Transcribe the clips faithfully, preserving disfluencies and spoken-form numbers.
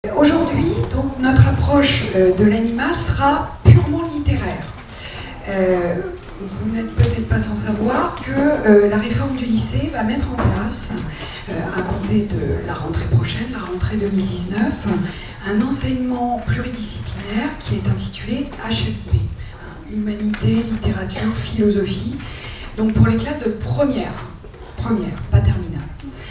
Aujourd'hui, donc, notre approche euh, de l'animal sera purement littéraire. Euh, vous n'êtes peut-être pas sans savoir que euh, la réforme du lycée va mettre en place, euh, à compter de la rentrée prochaine, la rentrée deux mille dix-neuf, un enseignement pluridisciplinaire qui est intitulé H L P, Humanité, Littérature, Philosophie, donc pour les classes de première, première, pas terminale.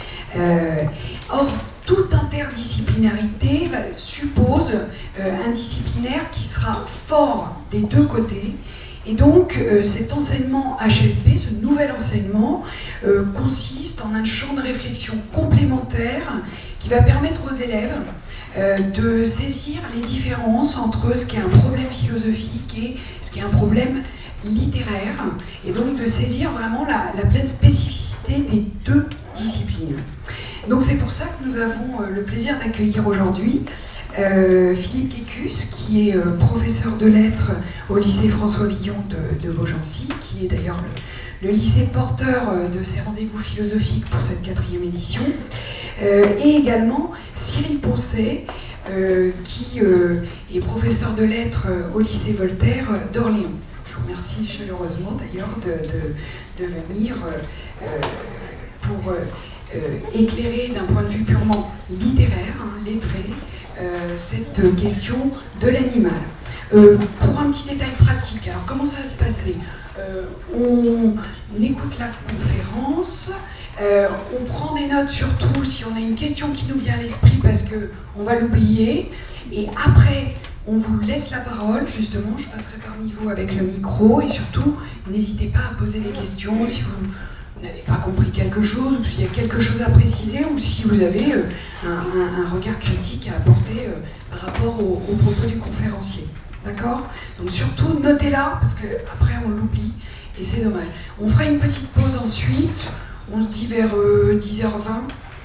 Euh, or, toute interdisciplinarité suppose euh, un disciplinaire qui sera fort des deux côtés. Et donc, euh, cet enseignement H L P, ce nouvel enseignement, euh, consiste en un champ de réflexion complémentaire qui va permettre aux élèves euh, de saisir les différences entre ce qui est un problème philosophique et ce qui est un problème littéraire, et donc de saisir vraiment la, la pleine spécificité des deux disciplines. Donc c'est pour ça que nous avons euh, le plaisir d'accueillir aujourd'hui euh, Philippe Kékus, qui est euh, professeur de lettres au lycée François Villon de, de Beaugency, qui est d'ailleurs le, le lycée porteur euh, de ces rendez-vous philosophiques pour cette quatrième édition, euh, et également Cyril Poncet, euh, qui euh, est professeur de lettres euh, au lycée Voltaire euh, d'Orléans. Je vous remercie chaleureusement d'ailleurs de, de, de venir euh, pour... Euh, Euh, éclairer d'un point de vue purement littéraire, hein, lettré, euh, cette question de l'animal. Euh, pour un petit détail pratique, alors comment ça va se passer? euh, on, on écoute la conférence, euh, on prend des notes surtout si on a une question qui nous vient à l'esprit parce qu'on va l'oublier, et après on vous laisse la parole, justement, je passerai parmi vous avec le micro, et surtout n'hésitez pas à poser des questions si vous vous n'avez pas compris quelque chose, ou s'il y a quelque chose à préciser, ou si vous avez euh, un, un, un regard critique à apporter euh, par rapport aux au propos du conférencier. D'accord? Donc surtout, notez-la, parce qu'après on l'oublie, et c'est dommage. On fera une petite pause ensuite, on se dit vers euh, dix heures vingt,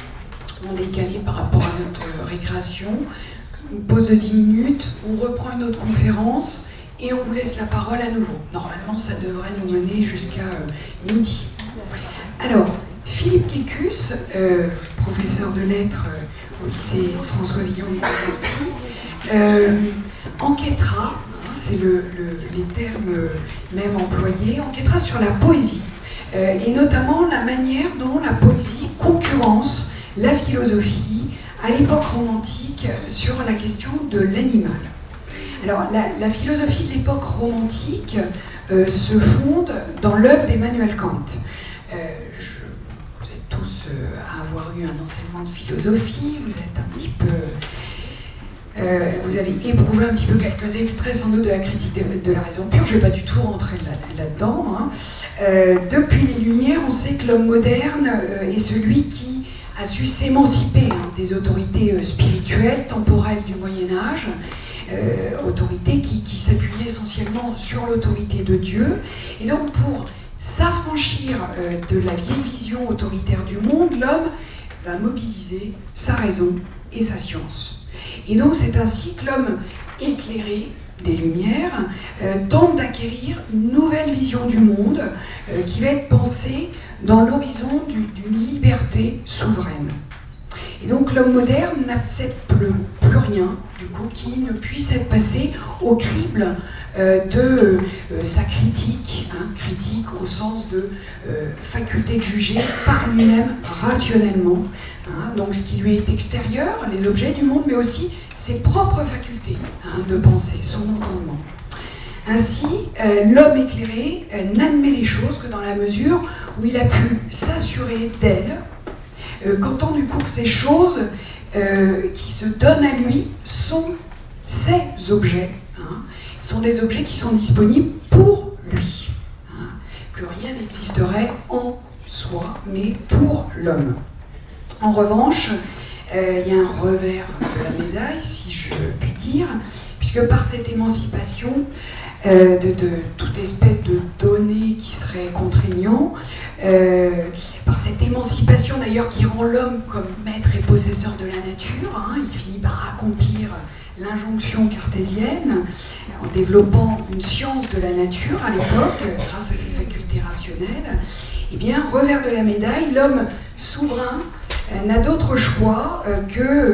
on est décalé par rapport à notre euh, récréation, une pause de dix minutes, on reprend une autre conférence, et on vous laisse la parole à nouveau. Normalement, ça devrait nous mener jusqu'à euh, midi. Alors, Philippe Kékus, euh, professeur de lettres euh, au lycée François Villon de Beaugency, euh, enquêtera, hein, c'est le, le, les termes euh, même employés, enquêtera sur la poésie, euh, et notamment la manière dont la poésie concurrence la philosophie à l'époque romantique sur la question de l'animal. Alors, la, la philosophie de l'époque romantique euh, se fonde dans l'œuvre d'Emmanuel Kant. Euh, je, vous êtes tous euh, à avoir eu un enseignement de philosophie, vous êtes un petit peu... Euh, vous avez éprouvé un petit peu quelques extraits sans doute de la critique de, de la raison pure, je ne vais pas du tout rentrer là, là-dedans. Hein. Euh, depuis les Lumières, on sait que l'homme moderne euh, est celui qui a su s'émanciper hein, des autorités euh, spirituelles, temporelles du Moyen-Âge, euh, autorités qui, qui s'appuyaient essentiellement sur l'autorité de Dieu. Et donc pour s'affranchir euh, de la vieille vision autoritaire du monde, l'homme va mobiliser sa raison et sa science. Et donc c'est ainsi que l'homme éclairé des Lumières euh, tente d'acquérir une nouvelle vision du monde euh, qui va être pensée dans l'horizon d'une liberté souveraine. Et donc l'homme moderne n'accepte plus, plus rien du coup qui ne puisse être passé au crible Euh, de euh, sa critique, hein, critique au sens de euh, faculté de juger par lui-même rationnellement, hein, donc ce qui lui est extérieur, les objets du monde, mais aussi ses propres facultés hein, de pensée, son entendement. Ainsi, euh, l'homme éclairé euh, n'admet les choses que dans la mesure où il a pu s'assurer d'elles, euh, qu'entend du coup que ces choses euh, qui se donnent à lui sont ses objets, hein, sont des objets qui sont disponibles pour lui. Hein. Plus rien n'existerait en soi, mais pour l'homme. En revanche, euh, il y a un revers de la médaille, si je puis dire, puisque par cette émancipation euh, de, de toute espèce de données qui seraient contraignants, euh, par cette émancipation d'ailleurs qui rend l'homme comme maître et possesseur de la nature, hein, il finit par accomplir l'injonction cartésienne, en développant une science de la nature à l'époque, grâce à ses facultés rationnelles, eh bien, revers de la médaille, l'homme souverain euh, n'a d'autre choix euh, que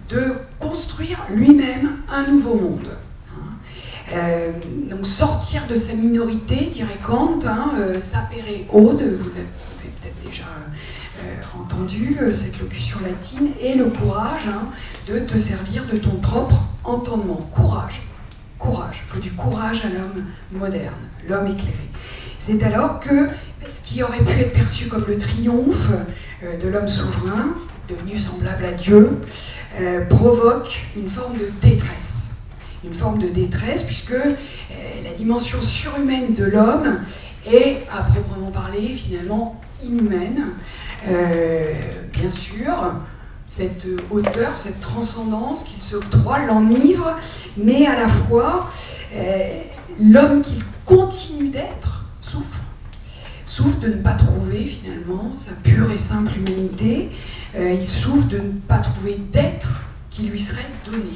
de construire lui-même un nouveau monde. Euh, donc sortir de sa minorité, dirait Kant, hein, euh, sapere aude, vous l'avez peut-être déjà euh, entendu, euh, cette locution latine, et le courage hein, de te servir de ton propre entendement. Courage, courage, il faut du courage à l'homme moderne, l'homme éclairé. C'est alors que ce qui aurait pu être perçu comme le triomphe euh, de l'homme souverain, devenu semblable à Dieu, euh, provoque une forme de détresse. Une forme de détresse, puisque euh, la dimension surhumaine de l'homme est, à proprement parler, finalement inhumaine. Euh, bien sûr, cette hauteur, cette transcendance qu'il s'octroie l'enivre, mais à la fois, euh, l'homme qu'il continue d'être souffre. Souffre de ne pas trouver, finalement, sa pure et simple humanité. Euh, il souffre de ne pas trouver d'être qui lui serait donné.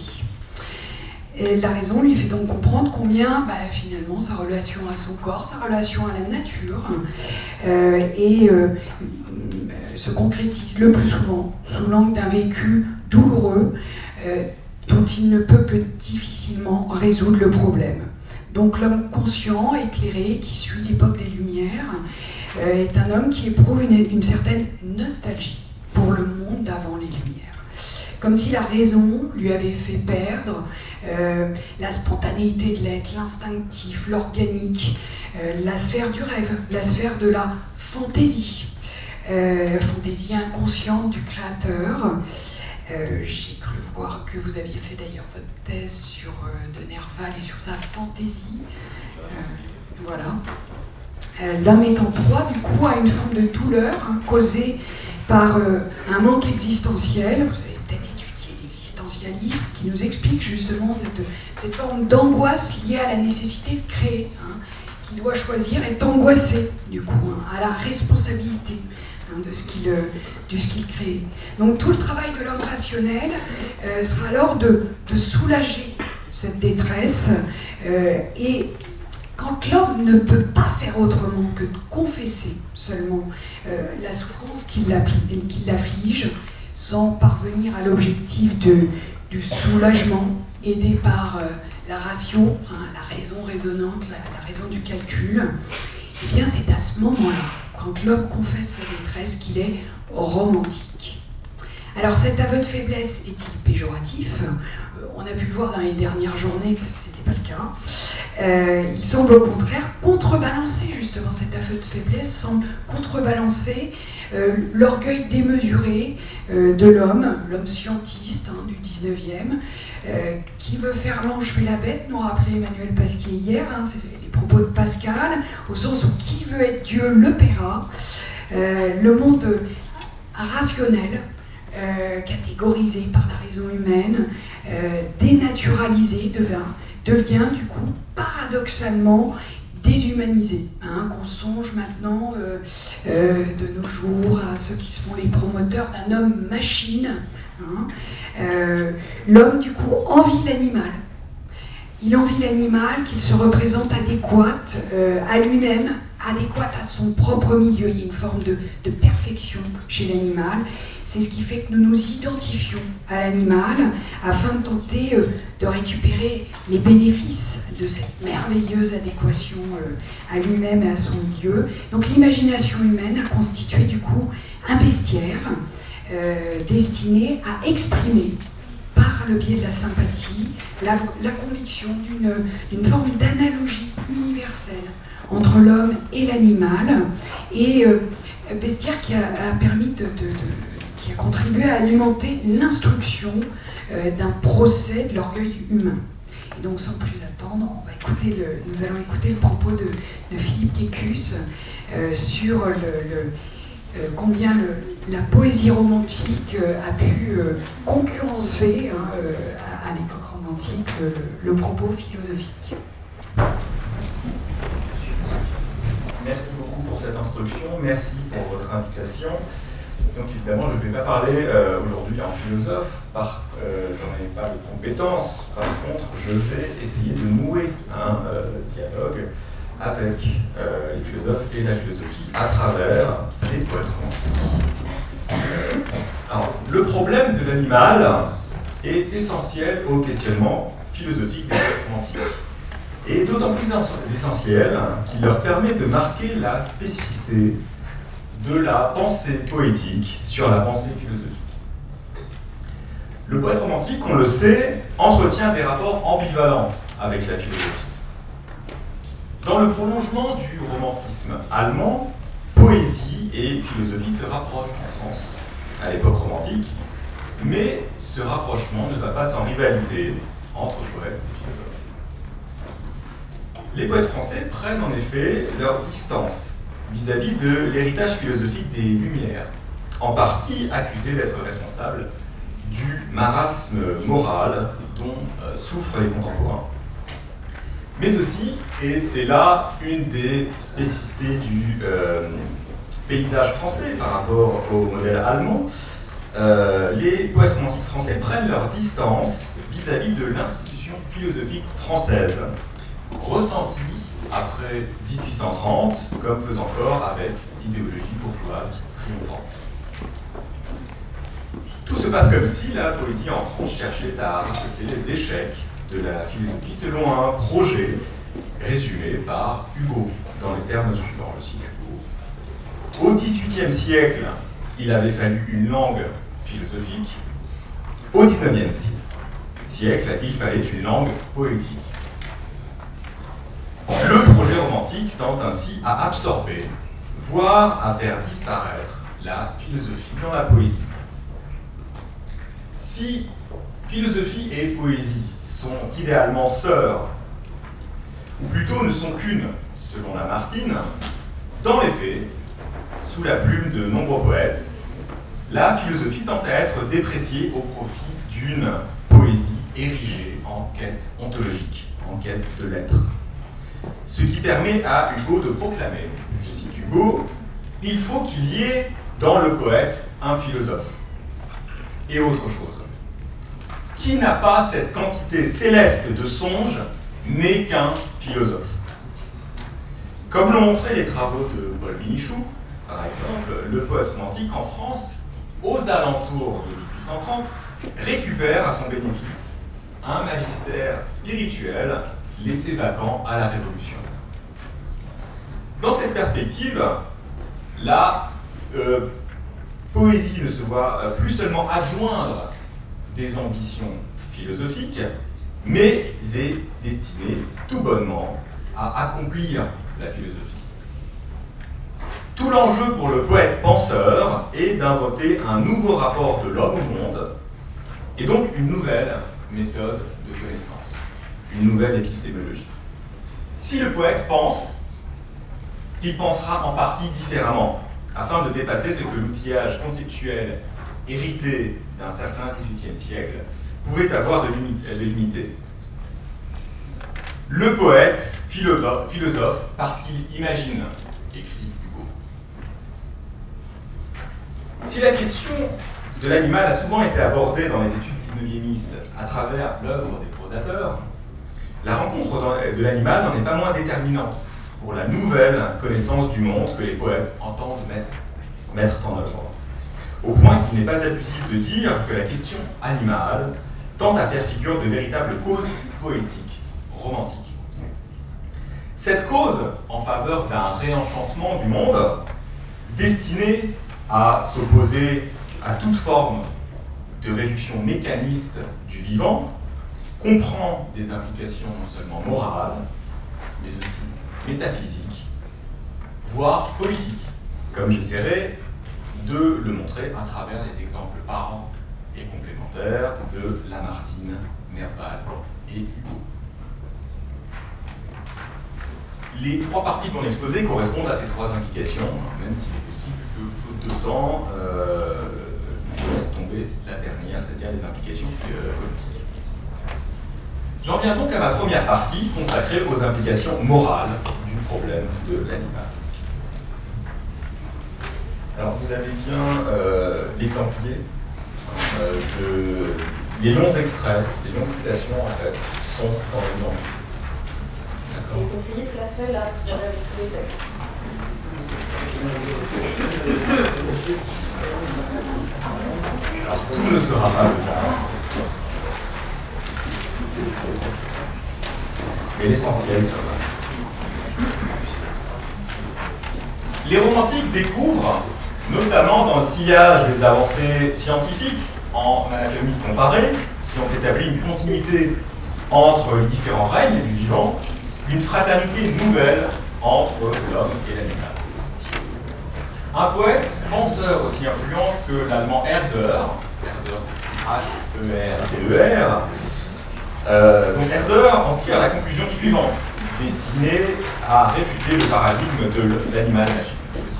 Et la raison lui fait donc comprendre combien, bah, finalement, sa relation à son corps, sa relation à la nature, euh, et, euh, se concrétise le plus souvent sous l'angle d'un vécu douloureux euh, dont il ne peut que difficilement résoudre le problème. Donc l'homme conscient, éclairé, qui suit l'époque des Lumières, euh, est un homme qui éprouve une, une certaine nostalgie pour le monde d'avant les Lumières. Comme si la raison lui avait fait perdre euh, la spontanéité de l'être, l'instinctif, l'organique, euh, la sphère du rêve, la sphère de la fantaisie, euh, fantaisie inconsciente du créateur. Euh, J'ai cru voir que vous aviez fait d'ailleurs votre thèse sur euh, de Nerval et sur sa fantaisie. Euh, voilà. Euh, L'homme est en proie du coup à une forme de douleur hein, causée par euh, un manque existentiel. Vous avez peut-être étudié l'existentialisme qui nous explique justement cette, cette forme d'angoisse liée à la nécessité de créer, hein, qui doit choisir est angoissé du coup hein, à la responsabilité hein, de ce qu'il de ce qu'il crée. Donc tout le travail de l'homme rationnel euh, sera alors de, de soulager cette détresse euh, et quand l'homme ne peut pas faire autrement que de confesser seulement euh, la souffrance qui l'afflige, sans parvenir à l'objectif du soulagement aidé par euh, la ratio, hein, la raison raisonnante, la, la raison du calcul, eh bien c'est à ce moment-là, quand l'homme confesse sa détresse, qu'il est romantique. Alors cet aveu de faiblesse est-il péjoratif ? euh, On a pu le voir dans les dernières journées que ce n'était pas le cas. Euh, il semble au contraire contrebalancer justement cet aveu de faiblesse, semble contrebalancer euh, l'orgueil démesuré euh, de l'homme, l'homme scientiste hein, du dix-neuvième, euh, qui veut faire l'ange fait la bête, nous rappelait Emmanuel Pasquier hier, hein, c'est les propos de Pascal, au sens où qui veut être Dieu le paiera. Euh, le monde rationnel, euh, catégorisé par la raison humaine, euh, dénaturalisé, devient, devient du coup paradoxalement déshumanisé. Hein, qu'on songe maintenant euh, euh, de nos jours à ceux qui se font les promoteurs d'un homme-machine. Hein. Euh, L'homme du coup envie l'animal. Il envie l'animal qu'il se représente adéquate euh, à lui-même, adéquate à son propre milieu. Il y a une forme de, de perfection chez l'animal. C'est ce qui fait que nous nous identifions à l'animal afin de tenter euh, de récupérer les bénéfices de cette merveilleuse adéquation euh, à lui-même et à son milieu. Donc l'imagination humaine a constitué du coup un bestiaire euh, destiné à exprimer par le biais de la sympathie, la, la conviction d'une forme d'analogie universelle entre l'homme et l'animal, et euh, bestiaire qui a, a permis de, de, de, qui a contribué à alimenter l'instruction euh, d'un procès de l'orgueil humain. Et donc sans plus attendre, on va écouter le, nous allons écouter le propos de, de Philippe Kékus euh, sur le, le Euh, combien le, la poésie romantique euh, a pu euh, concurrencer hein, euh, à, à l'époque romantique le, le propos philosophique. Merci beaucoup pour cette introduction, merci pour votre invitation. Donc évidemment, je ne vais pas parler euh, aujourd'hui en philosophe, par, euh, j'en ai pas de compétences, par contre, je vais essayer de nouer un euh, dialogue avec euh, les philosophes et la philosophie à travers les poètes romantiques. Alors, le problème de l'animal, est essentiel au questionnement philosophique des poètes romantiques. Et d'autant plus essentiel qu'il leur permet de marquer la spécificité de la pensée poétique sur la pensée philosophique. Le poète romantique, on le sait, entretient des rapports ambivalents avec la philosophie. Dans le prolongement du romantisme allemand, poésie et philosophie se rapprochent en France à l'époque romantique, mais ce rapprochement ne va pas sans rivalité entre poètes et philosophes. Les poètes français prennent en effet leur distance vis-à-vis de l'héritage philosophique des Lumières, en partie accusés d'être responsables du marasme moral dont euh, souffrent les contemporains. Mais aussi, et c'est là une des spécificités du euh, paysage français par rapport au modèle allemand, euh, les poètes romantiques français prennent leur distance vis-à-vis de l'institution philosophique française, ressentie après dix-huit cent trente comme faisant corps avec l'idéologie bourgeoise triomphante. Tout se passe comme si la poésie en France cherchait à rattraper les échecs de la philosophie selon un projet résumé par Hugo, dans les termes suivants, je cite Hugo. Au dix-huitième siècle, il avait fallu une langue philosophique. Au dix-neuvième siècle, il fallait une langue poétique. Le projet romantique tente ainsi à absorber, voire à faire disparaître la philosophie dans la poésie. Si philosophie et poésie sont idéalement sœurs, ou plutôt ne sont qu'une, selon Lamartine, dans les faits, sous la plume de nombreux poètes, la philosophie tend à être dépréciée au profit d'une poésie érigée en quête ontologique, en quête de l'être. Ce qui permet à Hugo de proclamer, je cite Hugo, « Il faut qu'il y ait dans le poète un philosophe. » Et autre chose. Qui n'a pas cette quantité céleste de songe n'est qu'un philosophe. Comme l'ont montré les travaux de Paul Binichou, par exemple, le poète romantique en France, aux alentours de mille huit cent trente, récupère à son bénéfice un magistère spirituel laissé vacant à la Révolution. Dans cette perspective, la euh, poésie ne se voit euh, plus seulement adjoindre des ambitions philosophiques, mais est destinée tout bonnement à accomplir la philosophie. Tout l'enjeu pour le poète penseur est d'inventer un nouveau rapport de l'homme au monde, et donc une nouvelle méthode de connaissance, une nouvelle épistémologie. Si le poète pense, il pensera en partie différemment, afin de dépasser ce que l'outillage conceptuel hérité d'un certain dix-huitième siècle pouvait avoir de limité. Le poète, philosophe, philosophe parce qu'il imagine, écrit Hugo. Si la question de l'animal a souvent été abordée dans les études dix-neuviémistes à travers l'œuvre des prosateurs, la rencontre de l'animal n'en est pas moins déterminante pour la nouvelle connaissance du monde que les poètes entendent mettre, mettre en œuvre. Au point qu'il n'est pas abusif de dire que la question animale tend à faire figure de véritable cause poétique, romantique. Cette cause en faveur d'un réenchantement du monde, destiné à s'opposer à toute forme de réduction mécaniste du vivant, comprend des implications non seulement morales, mais aussi métaphysiques, voire politiques, comme j'essaierai de le montrer à travers les exemples parents et complémentaires de Lamartine, Nerval et Hugo. Les trois parties de mon exposé correspondent à ces trois implications, même s'il est possible que, faute de temps, euh, je laisse tomber la dernière, c'est-à-dire les implications euh, politiques. J'en viens donc à ma première partie consacrée aux implications morales du problème de l'animal. Alors vous avez bien euh, l'exemplier. Euh, de... Les longs extraits, les longues citations en fait, sont dans l'exemple. Ils ont payé la feuille là, qui avait avec tous les textes. Alors tout ne sera pas le cas. Mais l'essentiel sera. Les romantiques découvrent, notamment dans le sillage des avancées scientifiques en anatomie comparée, qui ont établi une continuité entre les différents règnes du vivant, une fraternité nouvelle entre l'homme et l'animal. Un poète, penseur aussi influent que l'allemand Herder, Herder c'est H E R D E R, euh, donc Herder en tire la conclusion suivante, destinée à réfuter le paradigme de l'animal magique.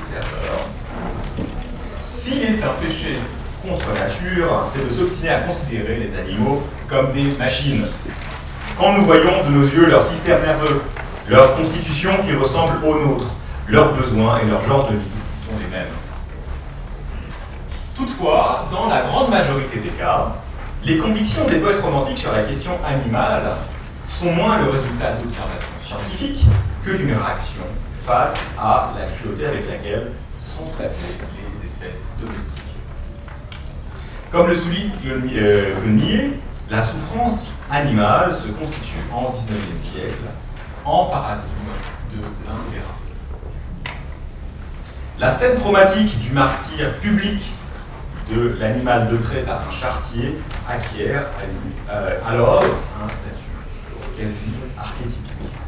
S'il est un péché contre nature, c'est de s'obstiner à considérer les animaux comme des machines. Quand nous voyons de nos yeux leur système nerveux, leur constitution qui ressemble aux nôtres, leurs besoins et leur genre de vie qui sont les mêmes. Toutefois, dans la grande majorité des cas, les convictions des poètes romantiques sur la question animale sont moins le résultat d'observations scientifiques que d'une réaction face à la cruauté avec laquelle sont traitées les espèces domestiques. Comme le souligne Grenier, la souffrance animale se constitue en dix-neuvième siècle en paradigme de l'intolérable. La scène traumatique du martyre public de l'animal de trait par un charretier acquiert euh, alors un statut quasi archétypique.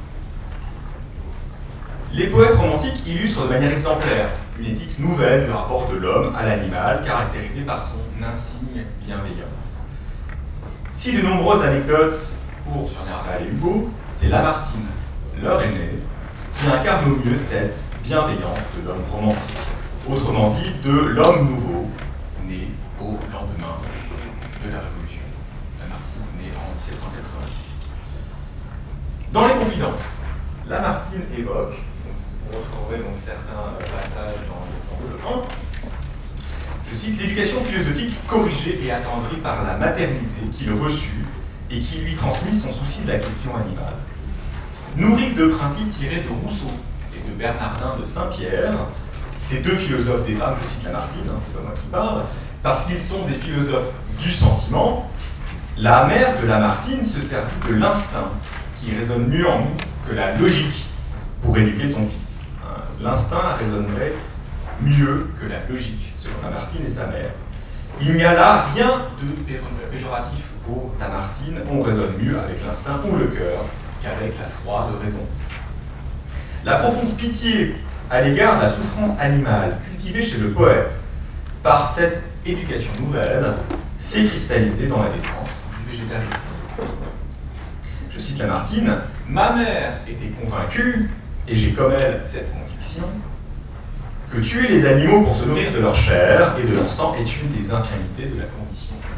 Les poètes romantiques illustrent de manière exemplaire une éthique nouvelle du rapport de l'homme à l'animal, caractérisée par son insigne bienveillance. Si de nombreuses anecdotes courent sur Nerval et Hugo, c'est Lamartine, leur aîné, qui incarne au mieux cette bienveillance de l'homme romantique, autrement dit de l'homme nouveau, né au lendemain de la Révolution. Lamartine, né en mille sept cent quatre-vingt-dix. Dans les Confidences, Lamartine évoque, vous retrouverez donc certains passages dans l'exemple un, je cite, l'éducation philosophique corrigée et attendrie par la maternité qu'il reçut et qui lui transmit son souci de la question animale. Nourrie de principes tirés de Rousseau et de Bernardin de Saint-Pierre, ces deux philosophes des femmes, je cite Lamartine, hein, c'est pas moi qui parle, parce qu'ils sont des philosophes du sentiment, la mère de Lamartine se servit de l'instinct qui résonne mieux en nous que la logique pour éduquer son fils. Hein, l'instinct résonnerait mieux que la logique, selon Lamartine et sa mère. Il n'y a là rien de péjoratif pour Lamartine, on raisonne mieux avec l'instinct ou le cœur qu'avec la froide raison. La profonde pitié à l'égard de la souffrance animale cultivée chez le poète par cette éducation nouvelle s'est cristallisée dans la défense du végétarisme. Je cite Lamartine, « Ma mère était convaincue, et j'ai comme elle cette conviction, que tuer les animaux pour se nourrir de leur chair et de leur sang est une des infirmités de la condition humaine. »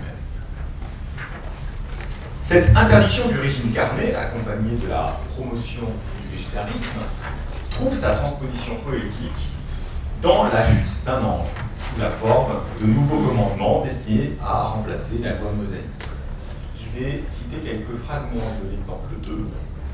Cette interdiction du régime carné, accompagnée de la promotion du végétarisme, trouve sa transposition poétique dans la chute d'un ange, sous la forme de nouveaux commandements destinés à remplacer la loi mosaïque. Je vais citer quelques fragments de l'exemple deux.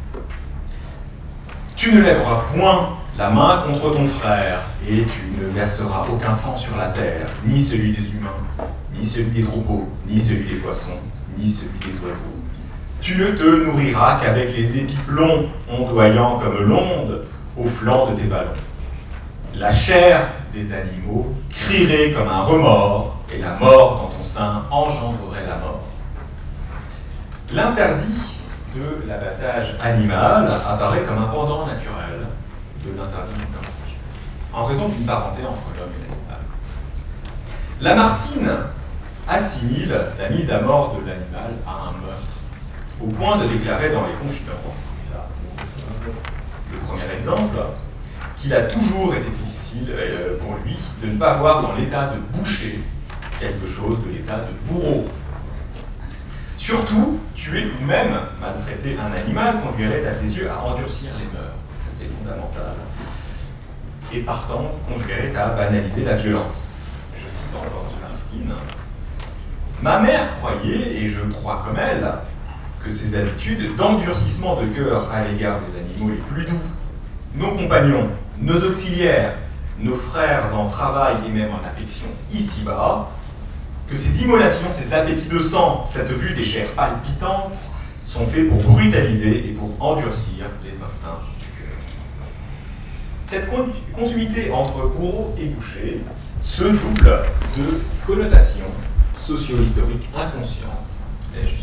Tu ne lèveras point la main contre ton frère, et tu ne verseras aucun sang sur la terre, ni celui des humains, ni celui des troupeaux, ni celui des poissons, ni celui des oiseaux. Tu ne te nourriras qu'avec les épis longs, ondoyant comme l'onde, au flanc de tes vallons. La chair des animaux crierait comme un remords, et la mort dans ton sein engendrerait la mort. L'interdit de l'abattage animal apparaît comme un pendant naturel de l'interdit du meurtre, en raison d'une parenté entre l'homme et l'animal. Lamartine assimile la mise à mort de l'animal à un meurtre, au point de déclarer dans les Confidences, là, le premier exemple, qu'il a toujours été difficile pour lui de ne pas voir dans l'état de boucher quelque chose de l'état de bourreau. Surtout, tuer ou même maltraiter un animal conduirait à ses yeux à endurcir les mœurs. Ça, c'est fondamental. Et partant, conduirait à banaliser la violence. Je cite encore Lamartine. Ma mère croyait, et je crois comme elle, que ces habitudes d'endurcissement de cœur à l'égard des animaux les plus doux, nos compagnons, nos auxiliaires, nos frères en travail et même en affection ici-bas, que ces immolations, ces appétits de sang, cette vue des chairs palpitantes, sont faits pour brutaliser et pour endurcir les instincts du cœur. Cette continuité entre bourreau et boucher se double de connotations socio-historiques inconscientes et justifiées.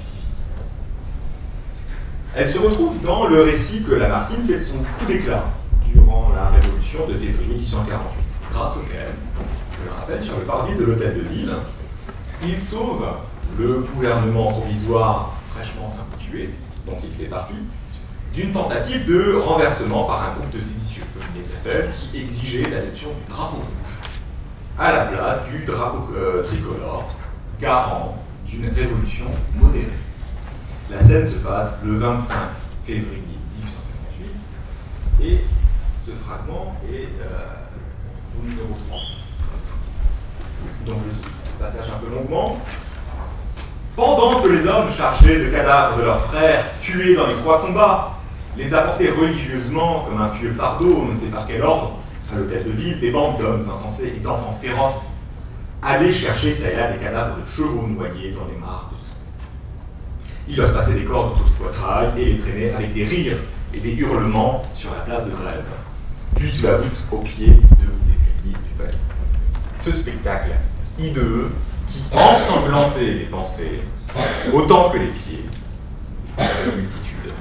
Elle se retrouve dans le récit que Lamartine fait son coup d'éclat durant la Révolution de février mille huit cent quarante-huit, grâce auquel, je le rappelle, sur le parvis de l'Hôtel de Ville, il sauve le gouvernement provisoire fraîchement institué, dont il fait partie, d'une tentative de renversement par un groupe de séditieux, comme il les appelle, qui exigeait l'adoption du drapeau rouge à la place du drapeau euh, tricolore, garant d'une révolution modérée. La scène se passe le vingt-cinq février mille huit cent quarante-huit et ce fragment est euh, au numéro trois. Donc je cite ce passage un peu longuement. Pendant que les hommes chargés de cadavres de leurs frères, tués dans les trois combats, les apportaient religieusement comme un pieux fardeau, on ne sait par quel ordre, à l'hôtel de ville, des bandes d'hommes insensés et d'enfants féroces allaient chercher çà et là des cadavres de chevaux noyés dans les mares de sang. Ils leur passaient des cordes autour du poitrail et les traînaient avec des rires et des hurlements sur la place de Grève, puis sous la voûte au pied de l'escalier du palais. Ce spectacle hideux qui ensanglantait les pensées autant que les pieds de la multitude.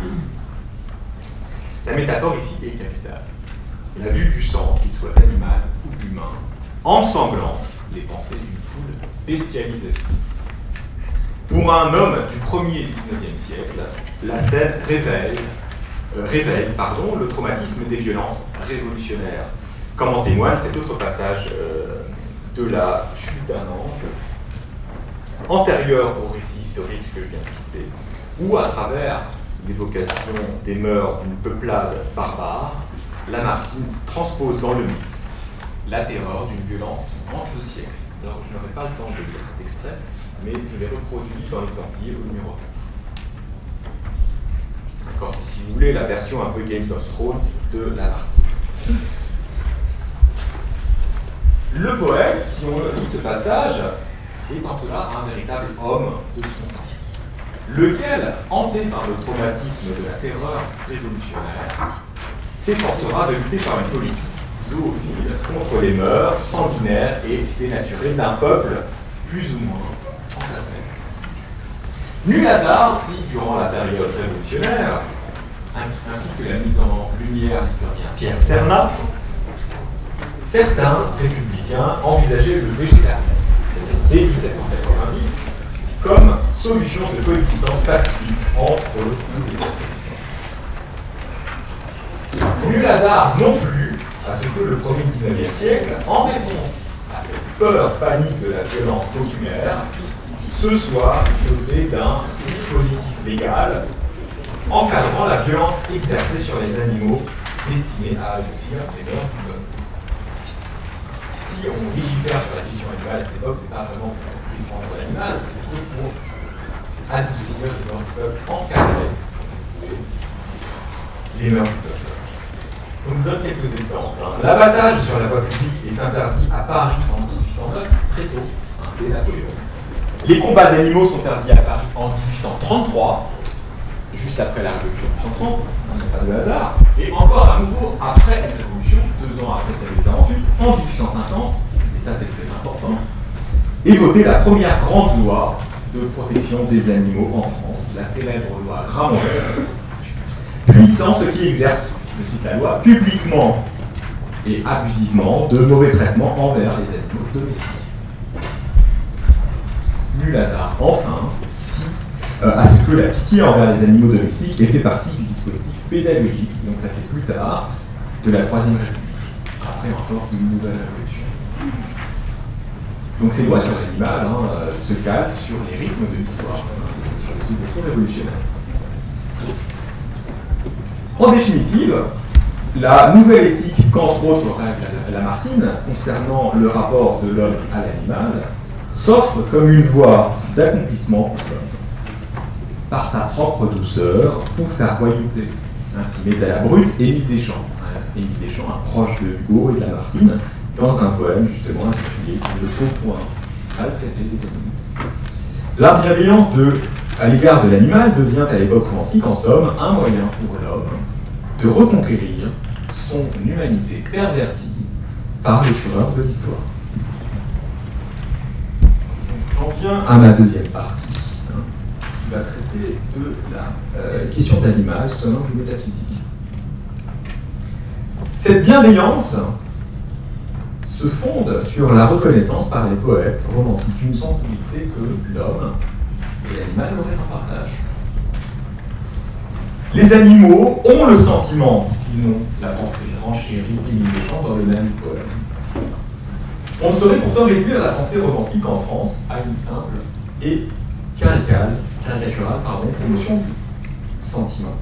La métaphore ici est capitale. La vue du sang, qu'il soit animal ou humain, ensanglante les pensées d'une foule bestialisée. Pour un homme du premier dix-neuvième siècle, la scène révèle, euh, révèle pardon, le traumatisme des violences révolutionnaires, comme en témoigne cet autre passage euh, de la chute d'un ange, antérieur au récit historique que je viens de citer, où, à travers l'évocation des mœurs d'une peuplade barbare, Lamartine transpose dans le mythe la terreur d'une violence qui hante le siècle. Alors, je n'aurai pas le temps de lire cet extrait, mais je l'ai reproduit dans l'exemplier au numéro quatre. D'accord, c'est, si vous voulez, la version un peu Games of Thrones de Lamartine. Le poète, si on lit ce passage, est en cela un véritable homme de son temps, lequel, hanté par le traumatisme de la terreur révolutionnaire, s'efforcera de lutter par une politique zoophile contre les mœurs sanguinaires et dénaturées d'un peuple plus ou moins entassé. Nul hasard si, durant la période révolutionnaire, ainsi que la mise en lumière l'historien Pierre Cernat, certains républicains envisageaient le végétarisme dès dix-sept cent quatre-vingt-dix comme solution de coexistence pacifique entre deux peuples. Nul hasard non plus à ce que le premier dix-neuvième siècle, en réponse à cette peur panique de la violence populaire, se soit doté d'un dispositif légal encadrant la violence exercée sur les animaux destinée à adoucir les mœurs du peuple. Si on légifère sur la vision animale à cette époque, c'est pas vraiment pour défendre l'animal, c'est plutôt pour adoucir les mœurs du peuple, encadrer les mœurs du peuple. On nous donne quelques exemples. L'abattage sur la voie publique est interdit à Paris en dix-huit cent neuf, très tôt, hein, dès Napoléon. Les combats d'animaux sont interdits à Paris en dix-huit cent trente-trois, juste après la Révolution mille huit cent trente, il n'y a pas de hasard, et encore à nouveau après la Révolution, deux ans après celle de quarante-huit, en dix-huit cent cinquante, et ça c'est très important, est votée la première grande loi de protection des animaux en France, la célèbre loi Gramont, punissant ceux qui exercent, je cite la loi, publiquement et abusivement de mauvais traitements envers les animaux domestiques. Nul hasard, enfin, si, euh, à ce que la pitié envers les animaux domestiques ait fait partie du dispositif pédagogique, donc ça c'est plus tard, de la Troisième République, après encore une nouvelle révolution. Donc ces lois sur l'animal hein, euh, se calent sur les rythmes de l'histoire, euh, sur les évolutions révolutionnaires. En définitive, la nouvelle éthique qu'entre autres règle Lamartine concernant le rapport de l'homme à l'animal s'offre comme une voie d'accomplissement pour l'homme. Par ta propre douceur, prouve ta royauté. Intimée à la brute, Émile Deschamps. Émile Deschamps, un proche de Hugo et de Lamartine, dans un poème justement intitulé Le faux point, à traiter des animaux. La bienveillance de à l'égard de l'animal devient à l'époque romantique, en somme, un moyen pour l'homme de reconquérir son humanité pervertie par les fureurs de l'histoire. J'en viens à ma deuxième partie, hein, qui va traiter de la euh, question de l'animal sous un angle métaphysique. Cette bienveillance se fonde sur la reconnaissance par les poètes romantiques d'une sensibilité que l'homme et l'animal auraient en partage. Les animaux ont le sentiment, sinon la pensée renchérie et méchante dans le même poème. On ne saurait pourtant réduire la pensée romantique en France à une simple et caricaturale, caricaturale pardon, promotion du sentiment.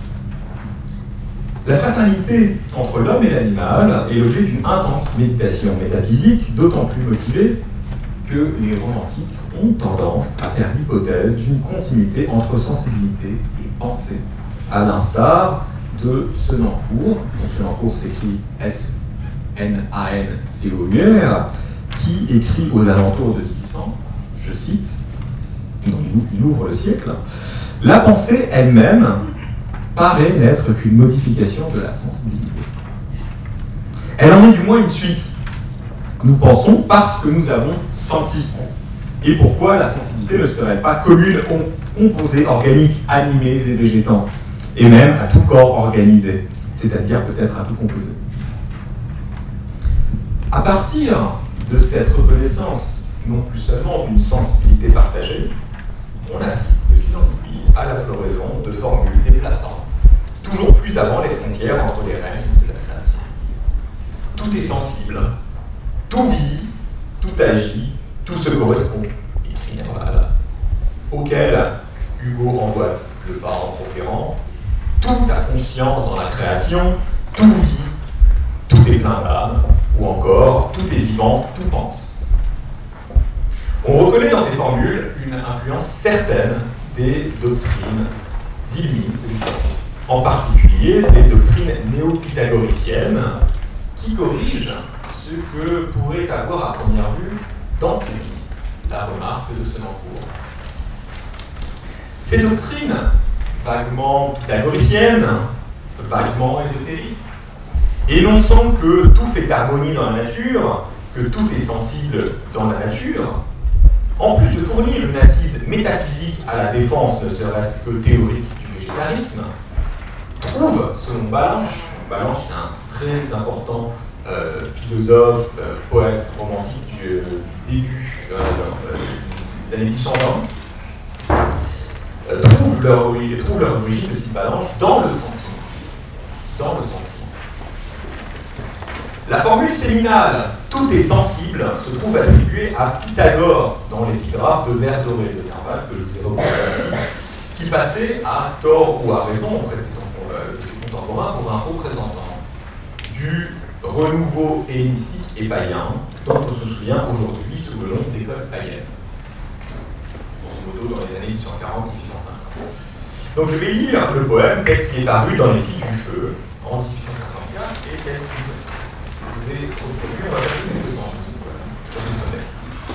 La fraternité entre l'homme et l'animal est l'objet d'une intense méditation métaphysique, d'autant plus motivée que les romantiques ont tendance à faire l'hypothèse d'une continuité entre sensibilité et pensée, à l'instar de Senancour, dont Senancour s'écrit S N A N C O U R, qui écrit aux alentours de mille huit cents, je cite, donc il ouvre le siècle, « La pensée elle-même paraît n'être qu'une modification de la sensibilité. Elle en est du moins une suite. Nous pensons parce que nous avons senti. Et pourquoi la sensibilité ne serait pas commune aux composés organiques animés et végétants, et même à tout corps organisé, c'est-à-dire peut-être à tout composé. À partir de cette reconnaissance, non plus seulement d'une sensibilité partagée, on assiste de fil en aiguille à la floraison de formules déplaçant toujours plus avant les frontières entre les règnes de la création. Tout est sensible, tout vit, tout agit, tout se correspond, écrit Nerval, auquel Hugo envoie le pas en proférant, tout a conscience dans la création, tout vit, tout est plein d'âme, ou encore, tout est vivant, tout pense. On reconnaît dans ces formules une influence certaine des doctrines illuministes, en particulier des doctrines néo-pythagoriciennes, qui corrigent ce que pourrait avoir à première vue d'empiriste, la remarque de Senancour. Ces doctrines, vaguement pythagoriciennes, vaguement ésotériques, énonçant que tout fait harmonie dans la nature, que tout est sensible dans la nature, en plus de fournir une assise métaphysique à la défense, ne serait-ce que théorique du végétarisme, trouve, selon Ballanche, Ballanche c'est un très important euh, philosophe, euh, poète romantique du, euh, du début euh, euh, des années mille huit cent vingt, euh, trouvent leur, trouve leur origine, de cette Ballanche, dans le sentiment. Dans le sentiment. La formule séminale « tout est sensible » se trouve attribuée à Pythagore dans l'épigraphe de Vers doré de Nerval, que je vous ai repris, qui passait à tort ou à raison auprès de ses, euh, de ses contemporains pour un représentant du renouveau hellénistique et païen, dont on se souvient aujourd'hui sous le nom d'école païenne, grosso modo dans les années mille huit cent quarante à mille huit cent cinquante. Donc je vais lire le poème tel qu'il est paru dans Les Filles du Feu en mille huit cent cinquante-quatre et tel qu'il vous est reproduit. On va passer les deux ans sur ce poème, sur ce sonnet.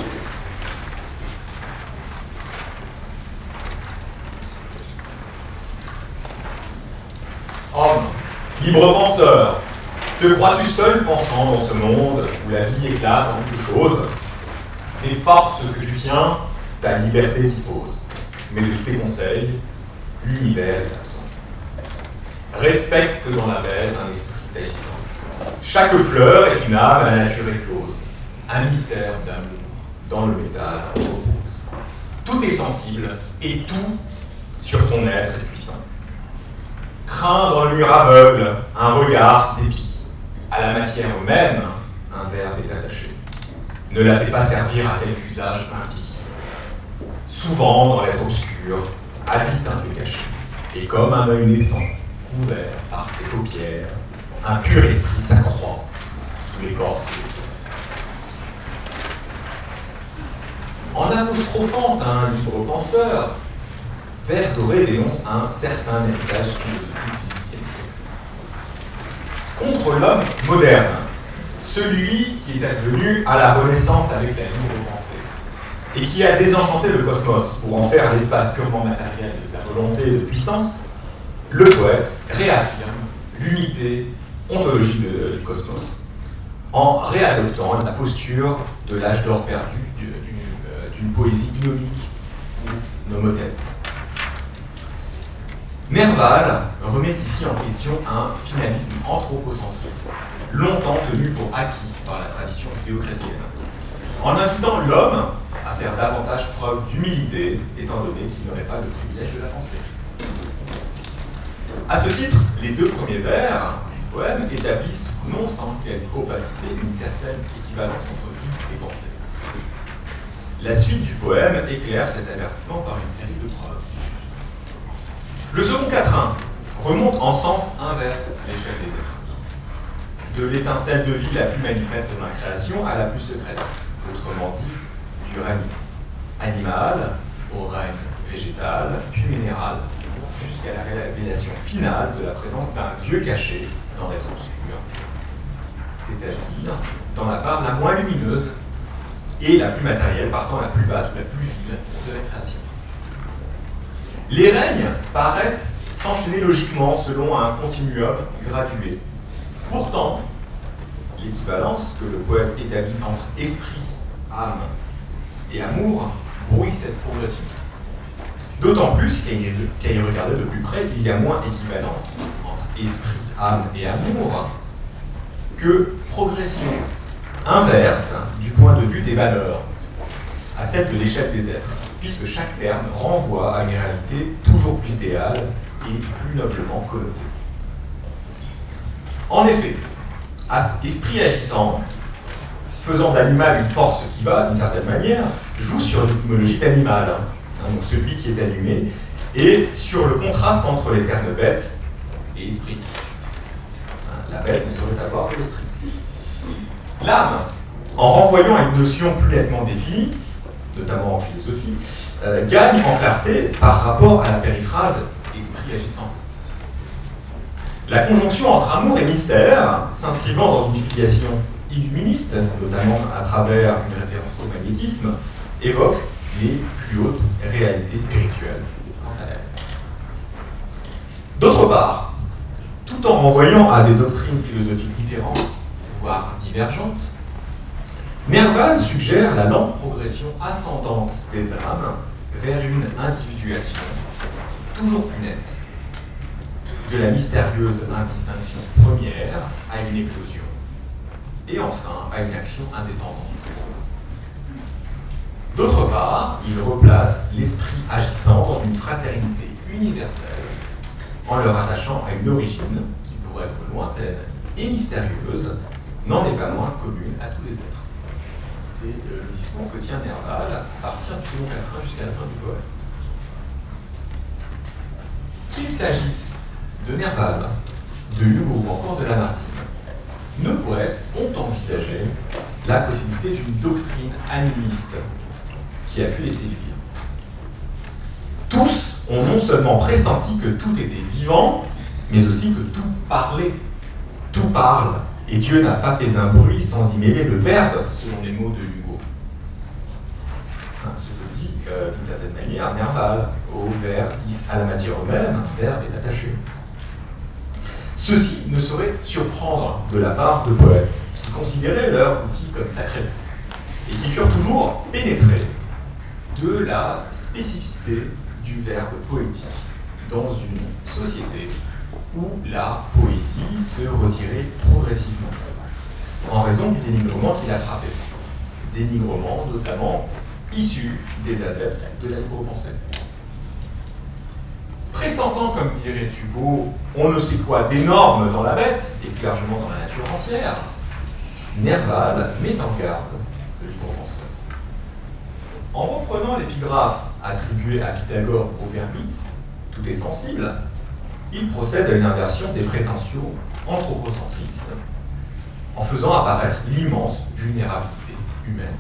Homme, libre penseur, te crois-tu seul pensant dans ce monde où la vie éclate en toutes choses? Des forces que tu tiens, ta liberté dispose, mais de tes conseils, l'univers est absent. Respecte dans la belle un esprit agissant. Chaque fleur est une âme à la nature éclose, un mystère d'amour dans le métal repose. Tout est sensible et tout sur ton être est puissant. Crains dans le mur aveugle un regard qui dépie. À la matière même, un verbe est attaché. Ne la fais pas servir à quelque usage impie. Souvent, dans l'être obscur, habite un peu caché. Et comme un œil naissant, couvert par ses paupières, un pur esprit s'accroît sous l'écorce des pierres. En apostrophant un libre penseur, Vers doré dénonce un certain héritage philosophique. Contre l'homme moderne, celui qui est advenu à la Renaissance avec la libre pensée, et qui a désenchanté le cosmos pour en faire l'espace purement matériel de sa volonté et de puissance, le poète réaffirme l'unité ontologique de- du cosmos en réadoptant la posture de l'âge d'or perdu du- du- euh, d'une poésie gnomique ou nomothète. Nerval remet ici en question un finalisme anthropocentriste, longtemps tenu pour acquis par la tradition judéo-chrétienne, en invitant l'homme à faire davantage preuve d'humilité, étant donné qu'il n'aurait pas le privilège de la pensée. À ce titre, les deux premiers vers du poème établissent, non sans quelque opacité, une certaine équivalence entre vie et pensée. La suite du poème éclaire cet avertissement par une série de preuves. Le second quatrain remonte en sens inverse à l'échelle des êtres. De l'étincelle de vie la plus manifeste de la création à la plus secrète, autrement dit, du règne animal au règne végétal, puis minéral, jusqu'à la révélation finale de la présence d'un Dieu caché dans l'être obscur, c'est-à-dire dans la part la moins lumineuse et la plus matérielle, partant la plus basse ou la plus vile de la création. Les règnes paraissent s'enchaîner logiquement selon un continuum gradué. Pourtant, l'équivalence que le poète établit entre esprit, âme et amour brouille cette progression. D'autant plus qu'à y, qu'à y regarder de plus près, il y a moins équivalence entre esprit, âme et amour que progression inverse du point de vue des valeurs à celle de l'échelle des êtres, puisque chaque terme renvoie à une réalité toujours plus idéale et plus noblement connotée. En effet, esprit agissant, faisant de l'animal une force qui va, d'une certaine manière, joue sur l'étymologie d'animal, hein, donc celui qui est allumé, et sur le contraste entre les termes bête et esprit. Hein, la bête ne saurait avoir l'esprit. L'âme, en renvoyant à une notion plus nettement définie, notamment en philosophie, euh, gagne en clarté par rapport à la périphrase esprit agissant. La conjonction entre amour et mystère, s'inscrivant dans une filiation illuministe, notamment à travers une référence au magnétisme, évoque les plus hautes réalités spirituelles quant à elle. D'autre part, tout en renvoyant à des doctrines philosophiques différentes, voire divergentes, Nerval suggère la lente progression ascendante des âmes vers une individuation toujours plus nette, de la mystérieuse indistinction première à une éclosion, et enfin à une action indépendante. D'autre part, il replace l'esprit agissant dans une fraternité universelle en le rattachant à une origine qui, pour être lointaine et mystérieuse, n'en est pas moins commune à tous les êtres. C'est le discours que tient Nerval à partir du second quatrain jusqu'à la fin du poème. Qu'il s'agisse de Nerval, de Hugo ou encore de Lamartine, nos poètes ont envisagé la possibilité d'une doctrine animiste qui a pu les séduire. Tous ont non seulement pressenti que tout était vivant, mais aussi que tout parlait. Tout parle, et Dieu n'a pas fait un bruit sans y mêler le verbe, selon les mots de Hugo. Hein, ce que dit, euh, d'une certaine manière, Nerval, au vers dix à la matière même, verbe est attaché. Ceci ne saurait surprendre de la part de poètes qui considéraient leur outil comme sacré et qui furent toujours pénétrés de la spécificité du verbe poétique dans une société où la poésie se retirait progressivement en raison du dénigrement qui l'a frappé. Dénigrement notamment issu des adeptes de la libre pensée. Pressentant, comme dirait Hugo, on ne sait quoi d'énorme dans la bête, et plus largement dans la nature entière, Nerval met en garde le libre penseur. En reprenant l'épigraphe attribuée à Pythagore au verbite, tout est sensible, il procède à une inversion des prétentions anthropocentristes, en faisant apparaître l'immense vulnérabilité humaine.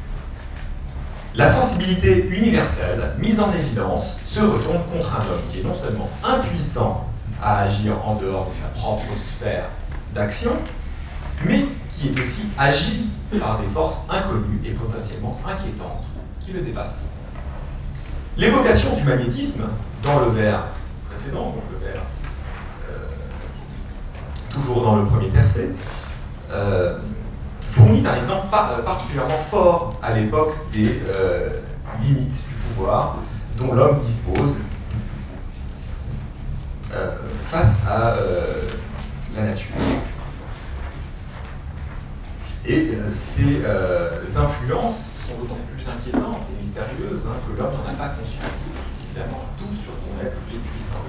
La sensibilité universelle, mise en évidence, se retourne contre un homme qui est non seulement impuissant à agir en dehors de sa propre sphère d'action, mais qui est aussi agi par des forces inconnues et potentiellement inquiétantes qui le dépasse. L'évocation du magnétisme dans le vers précédent, donc le vers euh, toujours dans le premier tercet, euh, fournit un exemple par, particulièrement fort à l'époque des euh, limites du pouvoir dont l'homme dispose euh, face à euh, la nature. Et euh, ces euh, influences sont d'autant plus inquiétantes et mystérieuses hein, que l'homme n'en a pas conscience. Évidemment, tout sur ton être est puissant.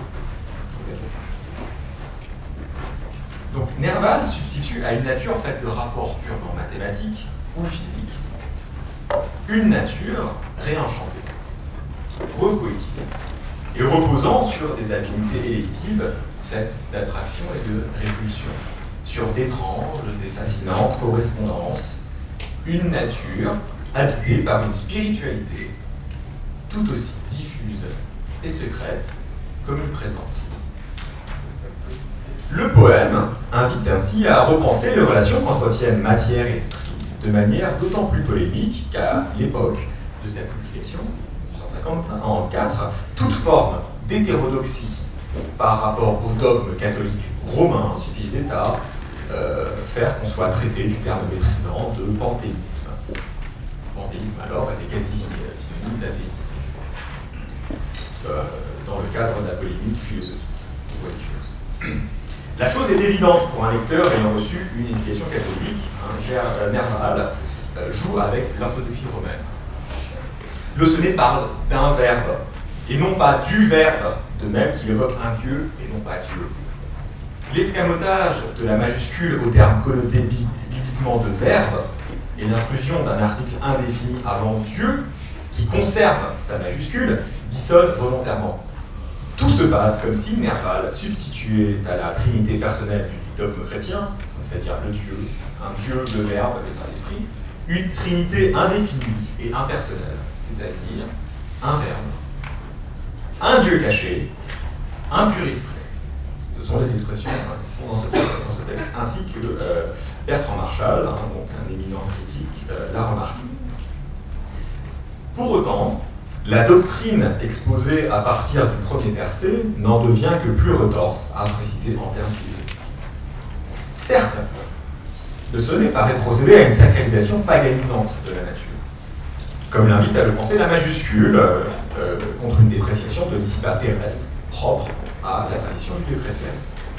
Donc Nerval substitue à une nature faite de rapports purement mathématiques ou physiques une nature réenchantée, repoétisée, et reposant sur des affinités électives faites d'attraction et de répulsion, sur d'étranges et fascinantes correspondances, une nature habitée par une spiritualité tout aussi diffuse et secrète comme une présence. Le poème invite ainsi à repenser les relations qu'entretiennent matière et esprit de manière d'autant plus polémique qu'à l'époque de sa publication, mille huit cent cinquante-quatre, toute forme d'hétérodoxie par rapport au dogme catholique romain suffisait à euh, faire qu'on soit traité du terme maîtrisant de panthéisme. Panthéisme alors était quasi synonyme d'athéisme euh, dans le cadre de la polémique philosophique ou religieuse. La chose est évidente pour un lecteur ayant reçu une éducation catholique. Hein, Nerval euh, joue avec l'orthodoxie romaine. Le sonnet parle d'un verbe, et non pas du verbe, de même qu'il évoque un dieu et non pas Dieu. L'escamotage de la majuscule au terme connoté bibliquement de verbe et l'intrusion d'un article indéfini avant Dieu, qui conserve sa majuscule, dissonne volontairement. Tout se passe comme si Nerval substituait à la trinité personnelle du dogme chrétien, c'est-à-dire le Dieu, un Dieu, le Verbe et Saint-Esprit, une trinité indéfinie et impersonnelle, c'est-à-dire un Verbe, un Dieu caché, un pur esprit. Ce sont les expressions hein, qui sont dans ce texte, dans ce texte ainsi que euh, Bertrand Marchal, hein, donc un éminent critique, euh, l'a remarqué. Pour autant, la doctrine exposée à partir du premier verset n'en devient que plus retorse, à préciser en termes philosophiques. Certes, le sonnet paraît procéder à une sacralisation paganisante de la nature, comme l'invite à le penser la majuscule, euh, euh, contre une dépréciation de l'ici-bas terrestre propre à la tradition judéo-chrétienne.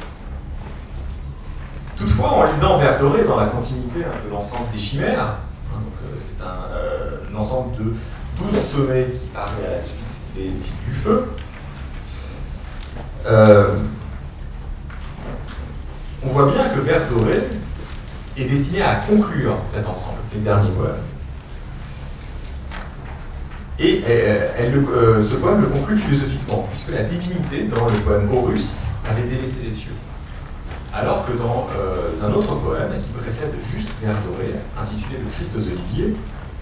Toutefois, en lisant Vers doré dans la continuité hein, de l'ensemble des chimères, hein, donc, euh, c'est un, euh, un ensemble de douze sonnets qui parlaient à la suite des filles du feu, euh, on voit bien que Vers doré est destiné à conclure cet ensemble, ces derniers poèmes. Et elle, elle, euh, ce poème le conclut philosophiquement, puisque la divinité, dans le poème Horus, avait délaissé les cieux. Alors que dans euh, un autre poème qui précède juste Vers doré, intitulé Le Christ aux Oliviers,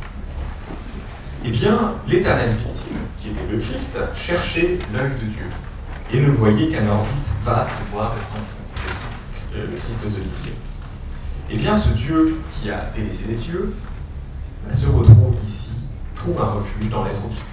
eh bien, l'éternelle victime, qui était le Christ, cherchait l'œil de Dieu et ne voyait qu'un orbite vaste, noir et sans fond, le Christ aux Oliviers. Eh bien, ce Dieu qui a délaissé les cieux bah, se retrouve ici, trouve un refuge dans l'être obscur.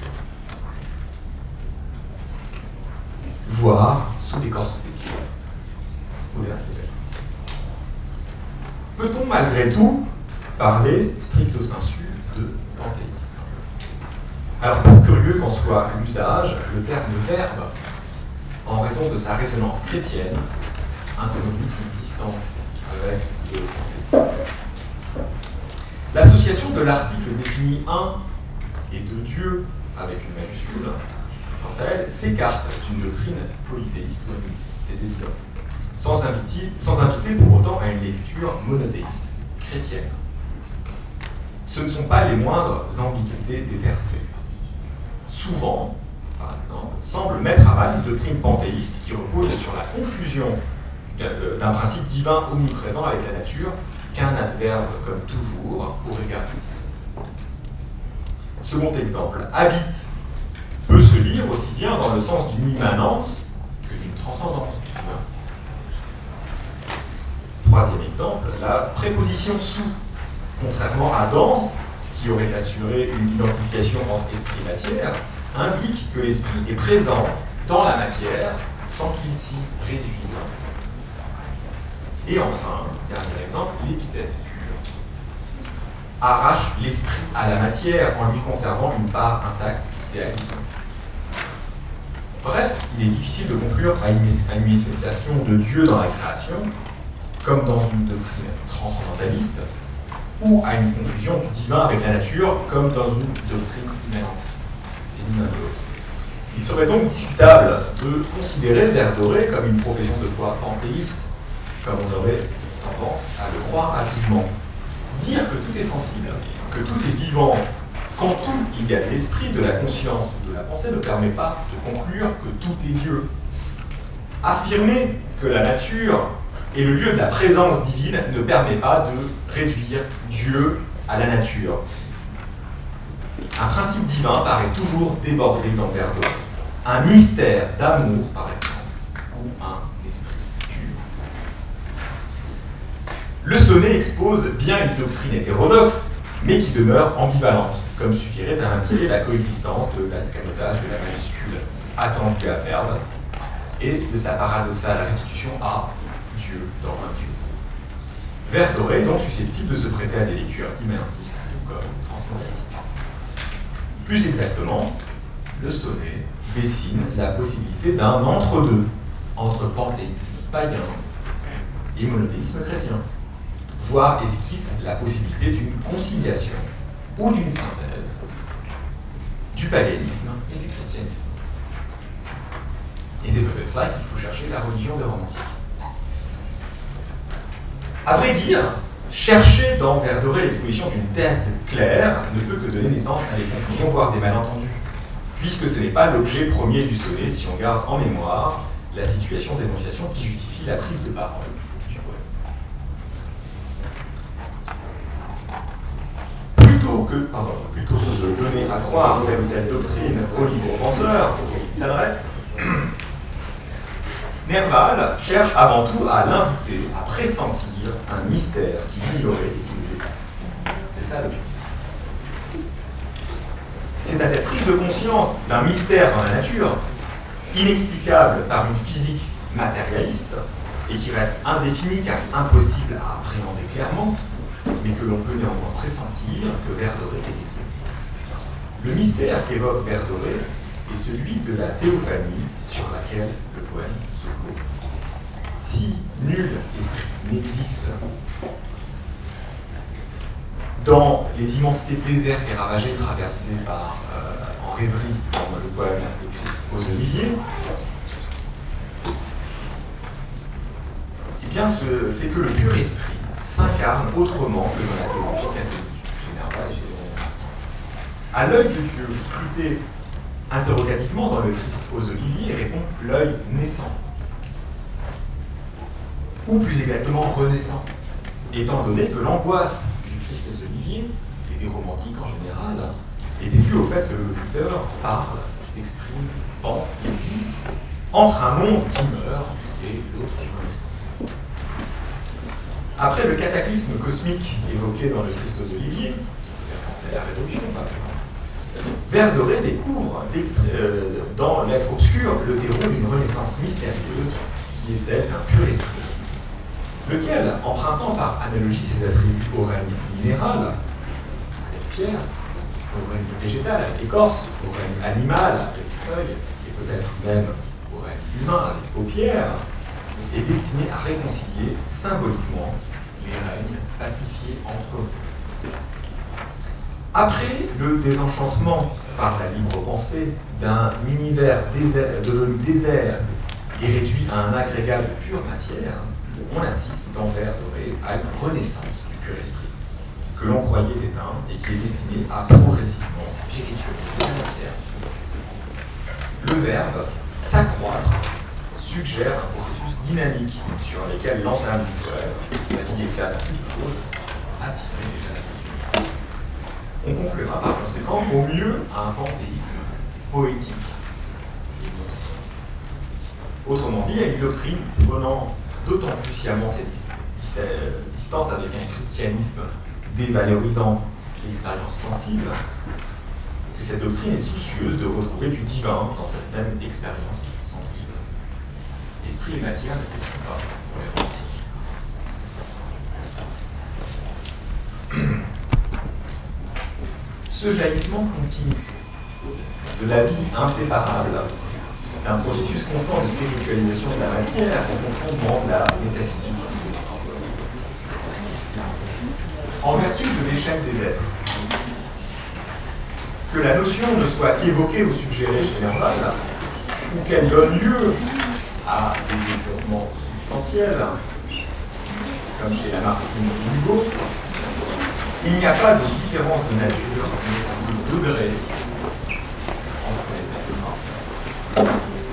Voire sous l'écorce des pieds, ou l'air qui est. Peut-on malgré tout parler stricto sensu de panthéisme? Alors, pour curieux qu'en soit l'usage, le terme verbe, en raison de sa résonance chrétienne, introduit une distance avec le panthéisme. L'association de l'article définit un et de Dieu avec une majuscule, quant à elle, s'écarte d'une doctrine polythéiste ou animiste, c'est évident, sans inviter, sans inviter pour autant à une lecture monothéiste, chrétienne. Ce ne sont pas les moindres ambiguïtés des versets. Souvent, par exemple, semble mettre à mal une doctrine panthéiste qui repose sur la confusion d'un principe divin omniprésent avec la nature qu'un adverbe, comme toujours, au regard critique. Second exemple, habite peut se lire aussi bien dans le sens d'une immanence que d'une transcendance du divin. Troisième exemple, la préposition sous, contrairement à dans, qui aurait assuré une identification entre esprit et matière, indique que l'esprit est présent dans la matière sans qu'il s'y réduise. Et enfin, dernier exemple, l'épithète pure arrache l'esprit à la matière en lui conservant une part intacte d'idéalisme. Bref, il est difficile de conclure à une, à une manifestation de Dieu dans la création, comme dans une doctrine transcendentaliste, ou à une confusion du divin avec la nature, comme dans une doctrine immanentiste. C'est l'une à l'autre. Il serait donc discutable de considérer Vert Doré comme une profession de foi panthéiste, comme on aurait tendance à le croire hâtivement. Dire que tout est sensible, que tout est vivant, quand tout il y a de l'esprit, de la conscience ou de la pensée, ne permet pas de conclure que tout est Dieu. Affirmer que la nature est le lieu de la présence divine ne permet pas de réduire Dieu à la nature. Un principe divin paraît toujours débordé dans Vert Doré. Un mystère d'amour, par exemple, ou un esprit pur. Le sonnet expose bien une doctrine hétérodoxe, mais qui demeure ambivalente, comme suffirait à indiquer la coexistence de l'escamotage de la majuscule attendue à verbe et de sa paradoxale restitution à Dieu dans un Dieu. Vert Doré est donc susceptible de se prêter à des lectures immanentistes ou comme transcendentalistes. Plus exactement, le sonnet dessine la possibilité d'un entre-deux entre panthéisme païen et monothéisme chrétien, voire esquisse la possibilité d'une conciliation ou d'une synthèse du paganisme et du christianisme. Et c'est peut-être là qu'il faut chercher la religion des romantiques. À vrai dire, chercher dans Vert Doré l'exposition d'une thèse claire ne peut que donner naissance à des confusions, voire des malentendus, puisque ce n'est pas l'objet premier du sonnet si on garde en mémoire la situation d'énonciation qui justifie la prise de parole du poète. Plutôt que, pardon, plutôt que de donner à croire telle ou telle doctrine aux libres penseurs auxquels il s'adresse, Nerval cherche avant tout à l'inviter à pressentir un mystère qui l'ignorait et qui nous dépasse. C'est ça l'objectif. C'est à cette prise de conscience d'un mystère dans la nature, inexplicable par une physique matérialiste, et qui reste indéfinie car impossible à appréhender clairement, mais que l'on peut néanmoins pressentir que Vert Doré est dédié. Le mystère qu'évoque Vert Doré est celui de la théophanie sur laquelle le poème se clôt. Si nul esprit n'existe dans les immensités désertes et ravagées traversées par, euh, en rêverie dans le poème de Christ aux Oliviers, eh bien c'est que le pur esprit s'incarne autrement que dans la théologie catholique, chez Nerval et chez les romantiques. À l'œil que tu veux scruter interrogativement dans le Christ aux Oliviers répond l'œil naissant, ou plus exactement renaissant, étant donné que l'angoisse du Christ aux Oliviers, et des romantiques en général, était due au fait que le locuteur parle, s'exprime, pense et vit entre un monde qui meurt et l'autre qui renaît. Après le cataclysme cosmique évoqué dans le Christ aux Oliviers, qui peut faire penser à la révolution par exemple, Vert Doré découvre euh, dans l'être obscur le terreau d'une renaissance mystérieuse qui est celle d'un pur esprit, lequel, empruntant par analogie ses attributs au règne minéral, avec pierre, au règne végétal, avec écorce, au règne animal, avec feuilles, et peut-être même au règne humain, avec paupières, est destiné à réconcilier symboliquement les règnes pacifiés entre eux. Après le désenchantement par la libre pensée d'un univers désert, devenu désert et réduit à un agrégat de pure matière, on assiste dans Vert Doré à une renaissance du pur esprit, que l'on croyait éteint et qui est destiné à progressivement spiritualiser la matière. Le verbe s'accroître suggère un processus dynamique sur lequel l'entame du poème, la vie éclate à toute chose, attirer déjà l'attention. On conclura par conséquent au mieux à un panthéisme poétique et gnostique. Autrement dit, à une doctrine prenant d'autant plus sciemment ses distances avec un christianisme dévalorisant l'expérience sensible, que cette doctrine est soucieuse de retrouver du divin dans cette même expérience sensible. Esprit et matière ne s'excluent pas pour les religions. Ce jaillissement continu de la vie inséparable d'un processus constant de spiritualisation de la matière au fondement de la métaphysique. En vertu de l'échelle des êtres, que la notion ne soit qu'évoquée ou suggérée chez Nerval, ou qu'elle donne lieu à des développements substantiels, comme chez Lamartine ou Hugo, il n'y a pas de différence de nature, mais de degré entre les êtres.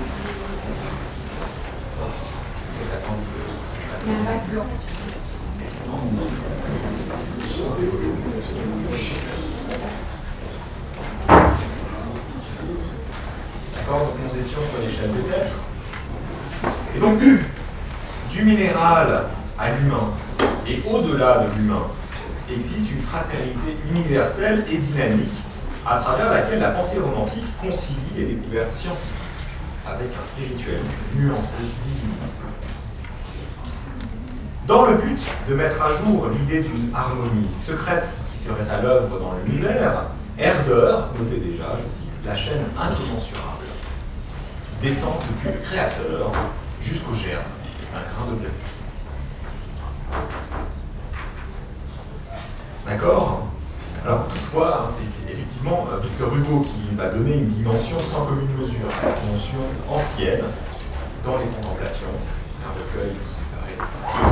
Il y a un bac blanc. D'accord, donc nous étions sur l'échelle des êtres. Et donc, du minéral à l'humain, et au-delà de l'humain, existe une fraternité universelle et dynamique à travers laquelle la pensée romantique concilie les découvertes scientifiques avec un spiritualisme nuancé diviniste. Dans le but de mettre à jour l'idée d'une harmonie secrète qui serait à l'œuvre dans l'univers, Herder notait déjà, je cite, la chaîne incommensurable, descend depuis le créateur jusqu'au germe d'un grain de blé. D'accord? Alors toutefois, hein, c'est effectivement euh, Victor Hugo qui va donner une dimension sans commune mesure à la dimension ancienne dans les contemplations, un recueil qui paraît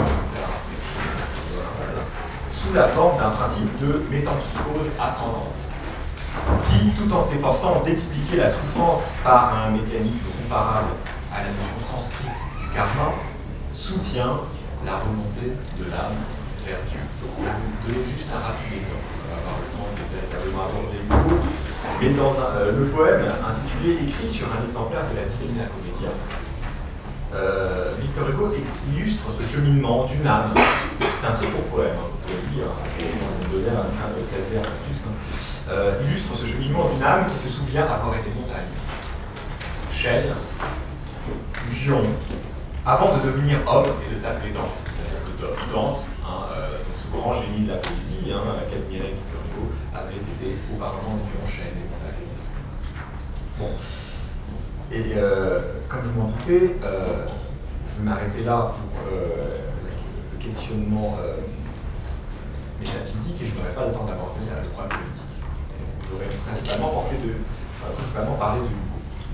sous la forme d'un principe de métempsychose ascendante, qui, tout en s'efforçant d'expliquer la souffrance par un mécanisme comparable à la notion sanscrite du karma, soutient la remontée de l'âme vers Dieu. Je vais vous donner juste un rapide exemple, on va avoir le temps de véritablement aborder Hugo, mais dans un, euh, le poème intitulé « Écrit sur un exemplaire de la Divina Commedia », euh, Victor Hugo illustre ce cheminement d'une âme. C'est un très court poème, hein, vous pouvez le lire, on devient un train de seize vers plus, hein. euh, illustre ce cheminement d'une âme qui se souvient avoir été montagne, chêne, lion, avant de devenir homme et de s'appeler Dante. C'est-à-dire que Dante, hein, euh, ce grand génie de la poésie, hein, qu'admirait Victor Hugo, avait été auparavant lion, chêne et montagne. Bon. Et euh, comme je m'en doutais, euh, je vais m'arrêter là pour euh, le questionnement euh, métaphysique et je n'aurai pas le temps d'aborder euh, le problème politique. J'aurais principalement, porté de, euh, principalement parlé de Hugo.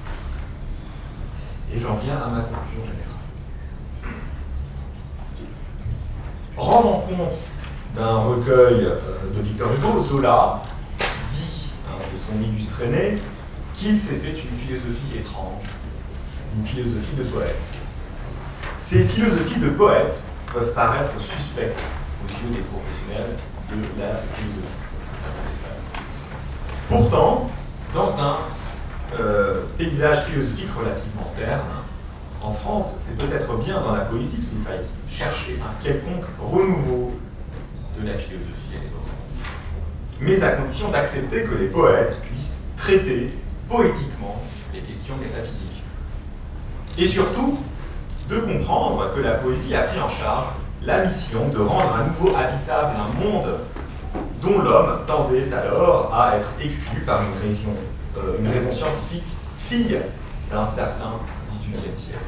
Et j'en viens à ma conclusion générale. Rendant compte d'un recueil euh, de Victor Hugo, Zola dit, hein, de son illustré né, qu'il s'est fait une philosophie étrange, une philosophie de poète. Ces philosophies de poète peuvent paraître suspectes aux yeux des professionnels de la philosophie. Pourtant, dans un euh, paysage philosophique relativement terne, en France, c'est peut-être bien dans la poésie qu'il faille chercher un quelconque renouveau de la philosophie à l'époque, mais à condition d'accepter que les poètes puissent traiter poétiquement les questions métaphysiques. Et surtout, de comprendre que la poésie a pris en charge la mission de rendre à nouveau habitable un monde dont l'homme tendait alors à être exclu par une raison, euh, une raison scientifique fille d'un certain dix-huitième siècle.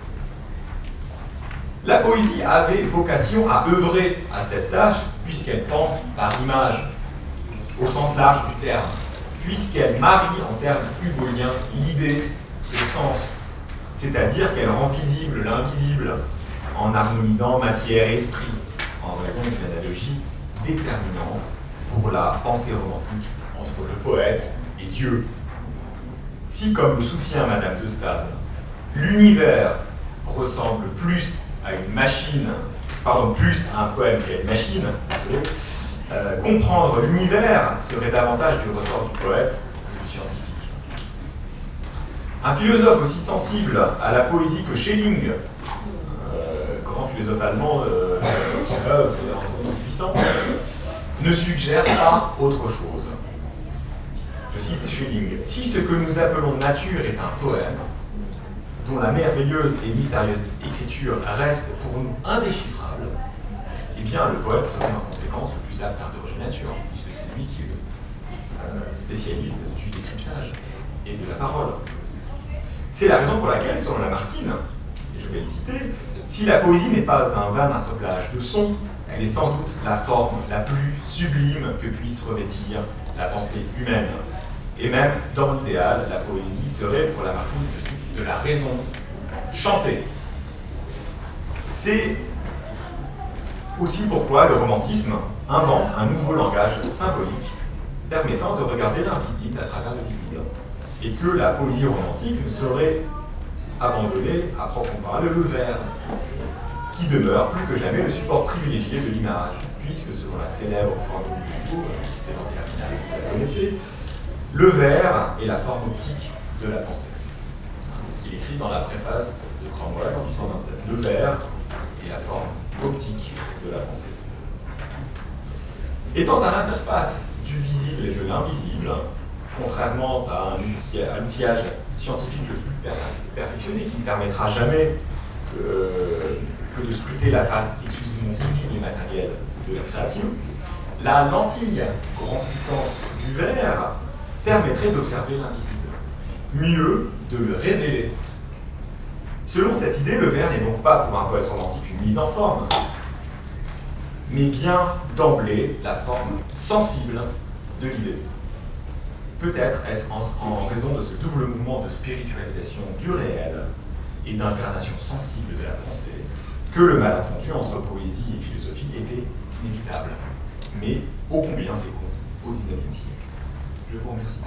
La poésie avait vocation à œuvrer à cette tâche puisqu'elle pense par image, au sens large du terme, puisqu'elle marie en termes hugoliens l'idée et le sens, c'est-à-dire qu'elle rend visible l'invisible en harmonisant matière et esprit, en raison d'une analogie déterminante pour la pensée romantique entre le poète et Dieu. Si, comme le soutient Madame de Staël, l'univers ressemble plus à une machine, pardon, plus à un poème qu'à une machine, Euh, comprendre l'univers serait davantage du ressort du poète que du scientifique. Un philosophe aussi sensible à la poésie que Schelling, euh, grand philosophe allemand euh, qui œuvre en mille huit cents, ne suggère pas autre chose. Je cite Schelling, « Si ce que nous appelons nature est un poème, dont la merveilleuse et mystérieuse écriture reste pour nous indéchiffrable, eh bien le poète serait en conséquence le plus apte à interroger la nature, puisque c'est lui qui est le euh, spécialiste du décryptage et de la parole. C'est la raison pour laquelle, selon Lamartine, et je vais le citer, si la poésie n'est pas un vain assemblage de sons, elle est sans doute la forme la plus sublime que puisse revêtir la pensée humaine. Et même, dans l'idéal, la poésie serait, pour Lamartine, je cite, de la raison chantée. C'est aussi pourquoi le romantisme invente un nouveau langage symbolique permettant de regarder l'invisible à travers le visible. Et que la poésie romantique ne serait abandonnée, à proprement parler, le vers, qui demeure plus que jamais le support privilégié de l'image, puisque selon la célèbre formule du Dubourg, qui est la finale, vous la connaissez, le vers est la forme optique de la pensée. C'est ce qu'il écrit dans la préface de Cromwell en mille huit cent vingt-sept. Le vers est la forme optique de la pensée. Étant à l'interface du visible et de l'invisible, contrairement à un outillage scientifique le plus perfectionné qui ne permettra jamais euh, que de scruter la face exclusivement visible et matérielle de la création, la lentille grandissante du verre permettrait d'observer l'invisible, mieux de le révéler. Selon cette idée, le vers n'est donc pas pour un poète romantique une mise en forme, mais bien d'emblée la forme sensible de l'idée. Peut-être est-ce en, en raison de ce double mouvement de spiritualisation du réel et d'incarnation sensible de la pensée que le malentendu entre poésie et philosophie était inévitable, mais ô combien fécond au dix-neuvième siècle. Je vous remercie.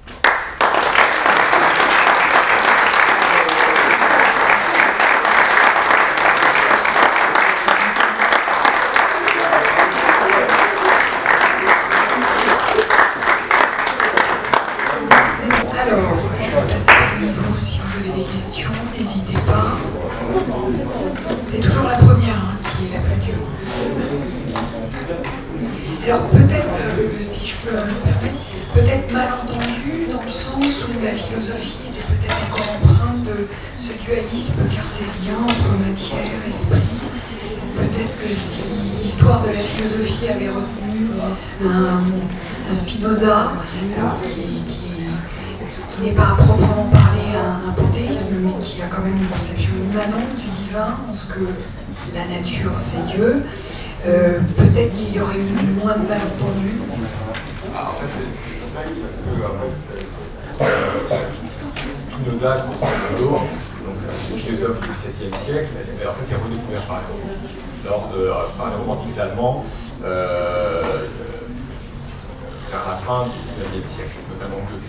Alors peut-être, euh, si je peux me permettre, peut-être mal entendu dans le sens où la philosophie était peut-être encore empreinte de ce dualisme cartésien entre matière et esprit. Peut-être que si l'histoire de la philosophie avait retenu un, un Spinoza, alors qui, qui, qui n'est pas à proprement parler un, un panthéisme, mais qui a quand même une conception immanente du divin, en ce que la nature c'est Dieu, Euh, peut-être qu'il y aurait eu moins de malentendus. Ah, en fait, c'est complexe parce que en fait, Spinoza, donc un philosophe du septième siècle, mais en fait, il a redécouvert par les, lors de, par les romantiques allemands euh, vers la fin du dix-neuvième siècle, notamment Goethe.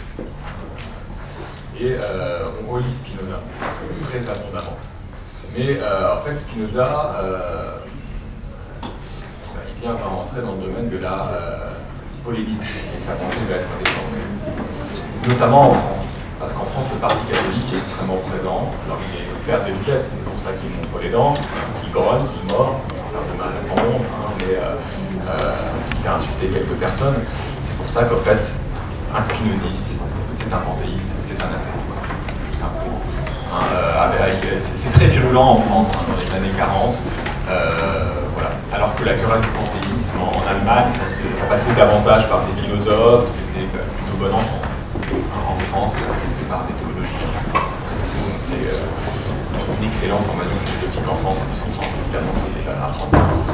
Et euh, on relit Spinoza très abondamment. Mais euh, en fait, Spinoza euh, va rentrer dans le domaine de la euh, polémique, et sa pensée va être déformée. Notamment en France, parce qu'en France, le parti catholique est extrêmement présent. Alors il est père des pièces, c'est pour ça qu'il montre les dents, qu'il grogne, qu'il mord, sans faire de mal à grand monde, hein, mais euh, euh, il a insulté quelques personnes. C'est pour ça qu'en fait, un spinoziste, c'est un panthéiste, c'est un athée. Tout simplement. Hein, euh, c'est très virulent en France, hein, dans les années quarante. Euh, voilà. Alors que la querelle du panthéisme en, en Allemagne, ça, ça passait davantage par des philosophes, c'était plutôt bon enfant. En France, c'est fait par des théologiens. C'est euh, une excellente formation philosophique en France en mille neuf cent trente, évidemment, c'est à trente.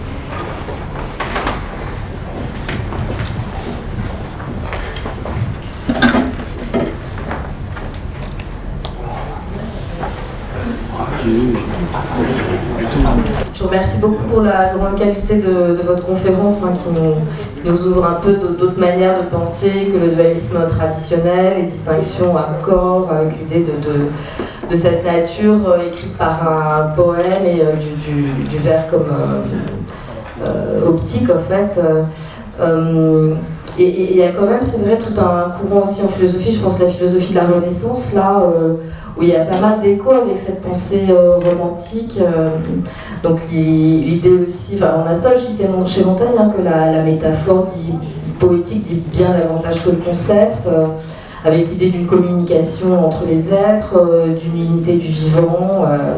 Je vous remercie beaucoup pour la grande qualité de, de votre conférence hein, qui nous, nous ouvre un peu d'autres manières de penser que le dualisme traditionnel, les distinctions à corps avec l'idée de, de, de cette nature euh, écrite par un poème et euh, du, du, du vers comme euh, euh, optique en fait. Euh, et il y a quand même, c'est vrai, tout un courant aussi en philosophie, je pense la philosophie de la Renaissance, là, euh, où il y a pas mal d'écho avec cette pensée euh, romantique. Euh, donc l'idée aussi, enfin on a ça aussi chez Montaigne, hein, que la, la métaphore dit, poétique dit bien davantage que le concept, euh, avec l'idée d'une communication entre les êtres, euh, d'une unité du vivant, euh,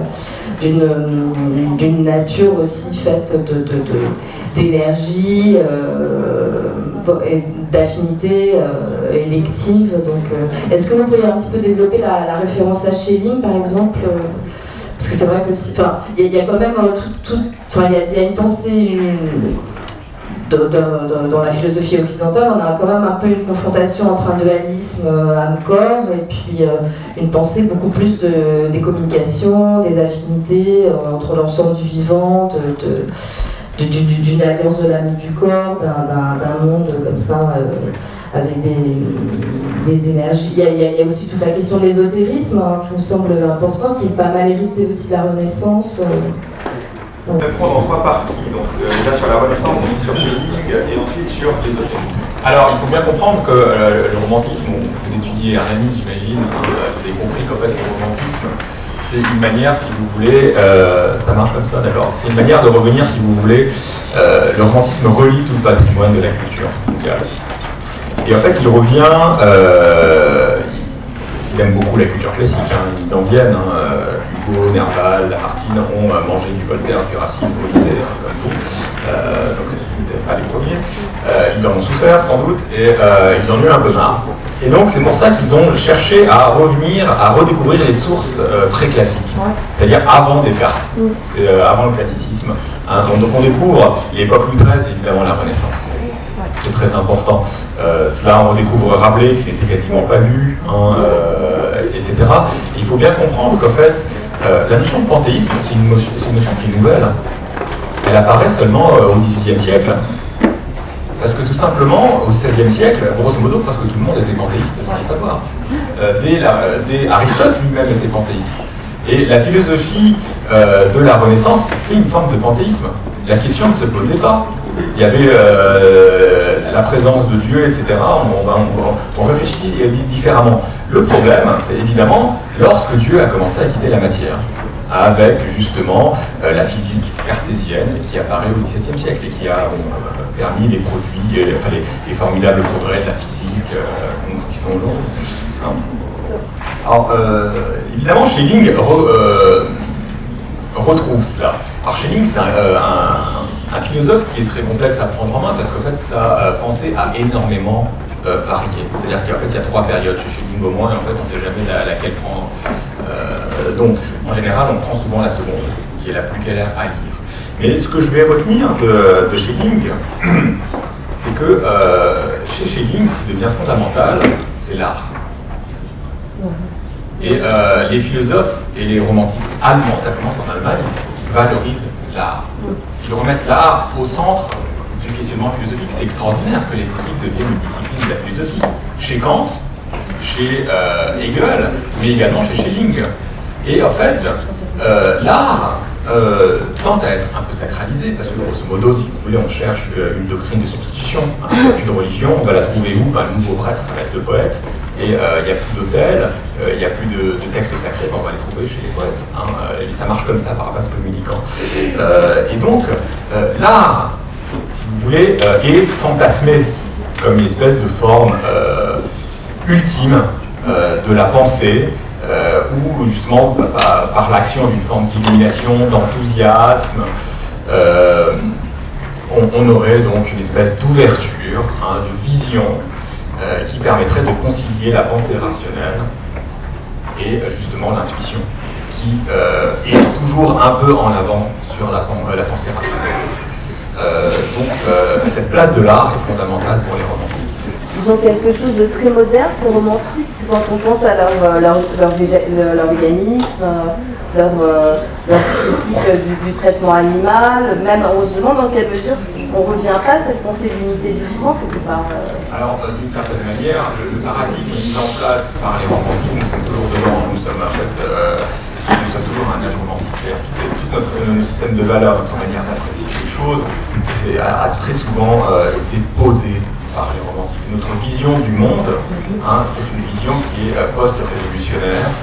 d'une d'une nature aussi faite de, de, de d'énergie, euh, d'affinité euh, élective. Donc, euh, est-ce que vous pourriez un petit peu développer la, la référence à Schelling, par exemple euh, parce que c'est vrai que il y, y a quand même euh, tout, tout, il y, y a une pensée une, de, de, de, dans la philosophie occidentale, on a quand même un peu une confrontation entre un dualisme euh, âme-corps et puis euh, une pensée beaucoup plus de, des communications, des affinités euh, entre l'ensemble du vivant, de, de d'une alliance de l'âme et du corps, d'un monde comme ça, euh, avec des, des énergies. Il y, a, il y a aussi toute la question de l'ésotérisme, hein, qui me semble important, qui est pas mal hérité aussi de la Renaissance. Euh, On va prendre en trois parties, donc euh, déjà sur la Renaissance, ensuite sur Schelling et ensuite sur l'ésotérisme. Alors, il faut bien comprendre que euh, le romantisme, vous étudiez un ami, j'imagine, hein, vous avez compris qu'en fait, le romantisme, c'est une manière, si vous voulez, euh, ça marche comme ça, d'accord, c'est une manière de revenir, si vous voulez, euh, le romantisme relie tout le patrimoine de la culture mondiale. Et en fait, il revient, euh, il, il aime beaucoup la culture classique, hein, ils en viennent, hein, Hugo, Nerval, Lamartine ont euh, mangé du Voltaire, du Racine, au lycée, hein, comme vous, euh, donc c'était pas les premiers, euh, ils en ont souffert sans doute, et euh, ils en ont eu un peu marre. Et donc c'est pour ça qu'ils ont cherché à revenir, à redécouvrir les sources euh, très classiques, c'est-à-dire avant Descartes, c'est euh, avant le classicisme. Hein, donc, donc on découvre l'époque lutheraise et évidemment la Renaissance. C'est très important. Euh, cela, on découvre Rabelais qui n'était quasiment pas lu, hein, euh, et cetera. Et il faut bien comprendre qu'en fait, euh, la notion de panthéisme, c'est une, une notion qui est nouvelle. Elle apparaît seulement euh, au dix-huitième siècle. Parce que tout simplement, au seizième siècle, grosso modo, presque tout le monde était panthéiste sans le savoir. Euh, dès, la, dès Aristote lui-même était panthéiste. Et la philosophie euh, de la Renaissance, c'est une forme de panthéisme. La question ne se posait pas. Il y avait euh, la présence de Dieu, et cetera. On, on, on réfléchit différemment. Le problème, c'est évidemment lorsque Dieu a commencé à quitter la matière, avec justement euh, la physique cartésienne qui apparaît au dix-septième siècle et qui a euh, permis les produits, euh, enfin les, les formidables progrès de la physique euh, qui sont lourds. Hein. Alors, euh, évidemment, Schelling re, euh, retrouve cela. Alors, Schelling, c'est un, euh, un, un philosophe qui est très complexe à prendre en main parce qu'en fait, sa euh, pensée a énormément euh, varié. C'est-à-dire qu'en fait, il y a trois périodes chez Schelling au moins, et en fait, on ne sait jamais la, laquelle prendre. Euh, donc, en général, on prend souvent la seconde, qui est la plus claire à lire. Mais ce que je vais retenir de, de Schelling, c'est que euh, chez Schelling, ce qui devient fondamental, c'est l'art. Et euh, les philosophes et les romantiques allemands, ça commence en Allemagne, valorisent l'art. Ils remettent l'art au centre du questionnement philosophique. C'est extraordinaire que l'esthétique devienne une discipline de la philosophie. Chez Kant, chez euh, Hegel, mais également chez Schelling. Et en fait, euh, l'art euh, tend à être un peu sacralisé, parce que grosso modo, si vous voulez, on cherche euh, une doctrine de substitution. Hein. Il n'y a plus de religion, on va la trouver où? Ben, le nouveau prêtre, ça va être le poète. Et euh, il n'y a plus d'autel, euh, il n'y a plus de, de textes sacrés, ben, on va les trouver chez les poètes. Hein. Et ça marche comme ça, par vase communicant. Euh, et donc, euh, l'art, si vous voulez, euh, est fantasmé comme une espèce de forme euh, ultime euh, de la pensée, euh, où justement, par, par l'action d'une forme d'illumination, d'enthousiasme, euh, on, on aurait donc une espèce d'ouverture, hein, de vision, euh, qui permettrait de concilier la pensée rationnelle et justement l'intuition, qui euh, est toujours un peu en avant sur la, la pensée rationnelle. Euh, donc euh, cette place de l'art est fondamentale pour les romantiques. Ils ont quelque chose de très moderne, c'est romantique, parce que quand on pense à leur, leur, leur, leur, leur véganisme, leur, leur critique du, du traitement animal, même on se demande dans quelle mesure on ne revient pas à cette pensée d'unité du vivant quelque part. Alors d'une certaine manière, le, le paradigme mis en place par les romantiques, nous sommes toujours devant, nous sommes en fait, euh, nous sommes toujours un âge romantique, c'est-à-dire tout, tout notre, notre système de valeurs, notre manière d'apprécier les choses, a, a très souvent euh, été posé par les romantiques. Notre vision du monde, hein, c'est une vision qui est euh, post-révolutionnaire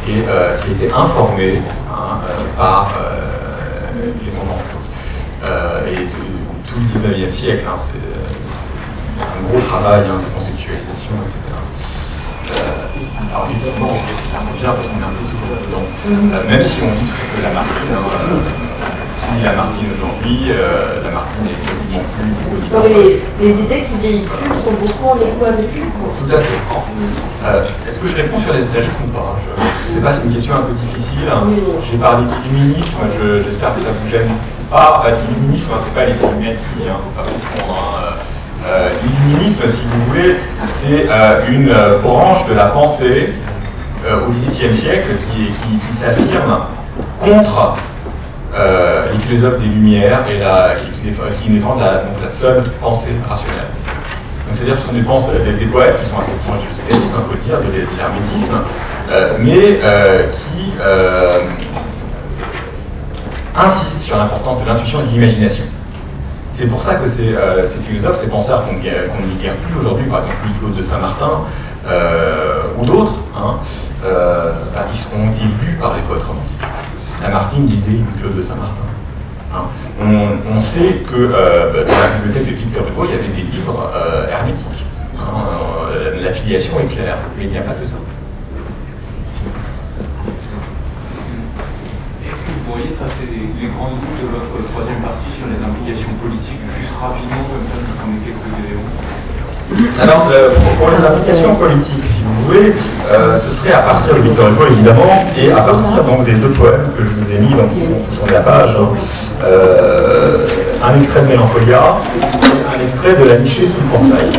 et euh, qui a été informé hein, euh, par euh, les mondes euh, et de, tout le dix-neuvième siècle. Hein, c'est euh, un gros travail hein, de conceptualisation, et cetera. Euh, alors évidemment, ça revient parce qu'on est un peu toujours dedans. Euh, même si on dit que Lamartine, hein, euh, si Lamartine aujourd'hui, euh, Lamartine est quasiment plus disponible. Les, les idées qui véhiculent sont beaucoup en écho avec lui. Tout à fait. Euh, Est-ce que je réponds sur l'ésotérisme ou pas? Je ne sais pas, c'est une question un peu difficile. J'ai parlé d'illuminisme, j'espère que ça vous gêne pas. Enfin, l'illuminisme, hein, c'est pas les Illuminati, il hein, faut pas confondre. Hein. Euh, L'illuminisme, si vous voulez, c'est euh, une euh, branche de la pensée euh, au dix-huitième siècle qui, qui, qui s'affirme contre euh, les philosophes des Lumières et la, qui, qui, défendent, qui défendent la, donc la seule pensée rationnelle. C'est-à-dire que ce sont des, pensées, des, des poètes qui sont assez proches du l'ésotérisme, il faut le dire, de, de l'hermétisme, euh, mais euh, qui euh, insistent sur l'importance de l'intuition et de l'imagination. C'est pour ça que ces, euh, ces philosophes, ces penseurs qu'on ne lit guère plus aujourd'hui, par exemple Claude de Saint-Martin euh, ou d'autres, hein, euh, bah, ils seront lus par les poètes romantiques. Lamartine disait Claude de Saint-Martin. Hein. On, on sait que euh, dans la bibliothèque de Victor Hugo, il y avait des livres euh, hermétiques. Hein. Euh, la filiation est claire, mais il n'y a pas que ça. Pourriez tracer les, les grandes lignes de votre troisième partie sur les implications politiques, juste rapidement, comme ça, nous prenons quelques éléments. Alors, euh, pour, pour les implications politiques, si vous voulez, euh, ce serait à partir de Victor Hugo, évidemment, et à partir donc, des deux poèmes que je vous ai mis, donc qui sont sur la page. Hein. Euh, un extrait de Mélancolia, un extrait de La nichée sous le portail.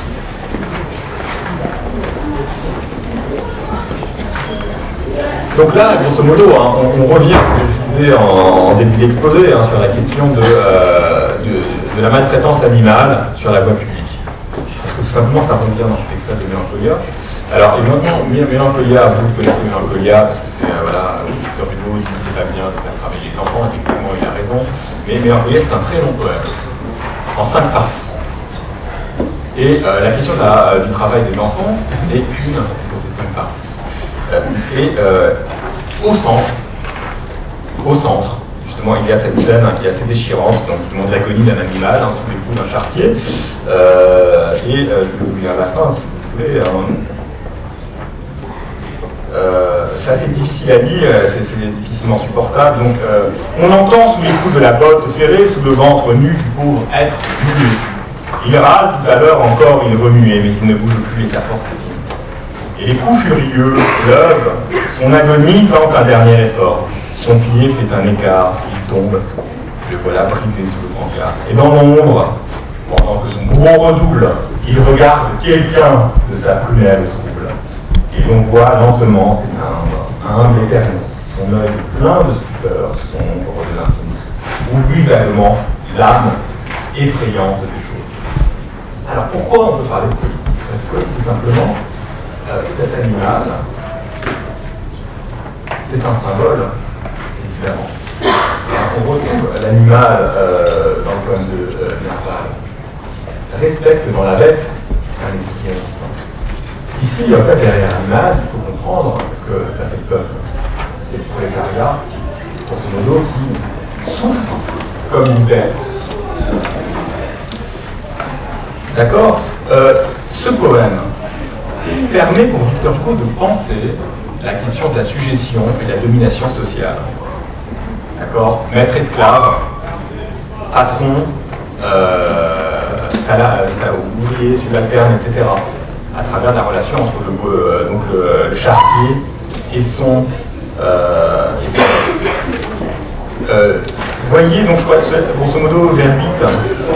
Donc là, grosso modo, hein, on, on revient à ce que je disais en, en début d'exposé hein, sur la question de, euh, de, de la maltraitance animale sur la voie publique. Parce que tout simplement, ça revient dans cet extrait de Mélancolia. Alors, évidemment, Mélancolia, vous connaissez Mélancolia, parce que c'est, euh, voilà, Victor Hugo dit que c'est pas bien de faire travailler les enfants, effectivement, il a raison. Mais Mélancolia, c'est un très long poème, en cinq parties. Et euh, la question de la, du travail des enfants n'est qu'une de ces cinq parties. Et euh, au centre, au centre, justement, il y a cette scène hein, qui est assez déchirante, donc justement de l'agonie d'un animal hein, sous les coups d'un charretier. Euh, et euh, je vais vous lire à la fin, si vous voulez. Hein. Euh, c'est assez difficile à lire, c'est difficilement supportable. Donc, euh, on entend sous les coups de la botte ferrée, sous le ventre nu du pauvre être muet. Il râle tout à l'heure encore, il remuait, mais il ne bouge plus et sa force est finie. Et les coups furieux pleuvent, son agonie tente un dernier effort. Son pied fait un écart, il tombe, le voilà brisé sous le brancard. Et dans l'ombre, pendant que son bourreau redouble, il regarde quelqu'un de sa prunelle trouble. Et l'on voit lentement s'éteindre, humble éternel, son œil plein de stupeur, sombre de l'infini. Oublie vaguement l'âme effrayante des choses. Alors pourquoi on peut parler de politique? Parce que tout simplement, Euh, cet animal, c'est un symbole, évidemment. On retrouve l'animal euh, dans le poème de euh, Nerval, respecte dans la bête un esprit agissant. Ici, en fait, derrière l'animal, il faut comprendre que là, c'est le peuple, c'est le prolétariat, grosso modo, qui souffre comme une bête. D'accord euh, Ce poème permet pour Victor Hugo de penser la question de la suggestion et de la domination sociale. D'accord? Maître-esclave, patron, euh, ouvrier, subalterne, et cetera. À travers la relation entre le, euh, donc le, le charretier et son... Euh, et son euh, vous voyez, donc je crois que grosso modo vers huit,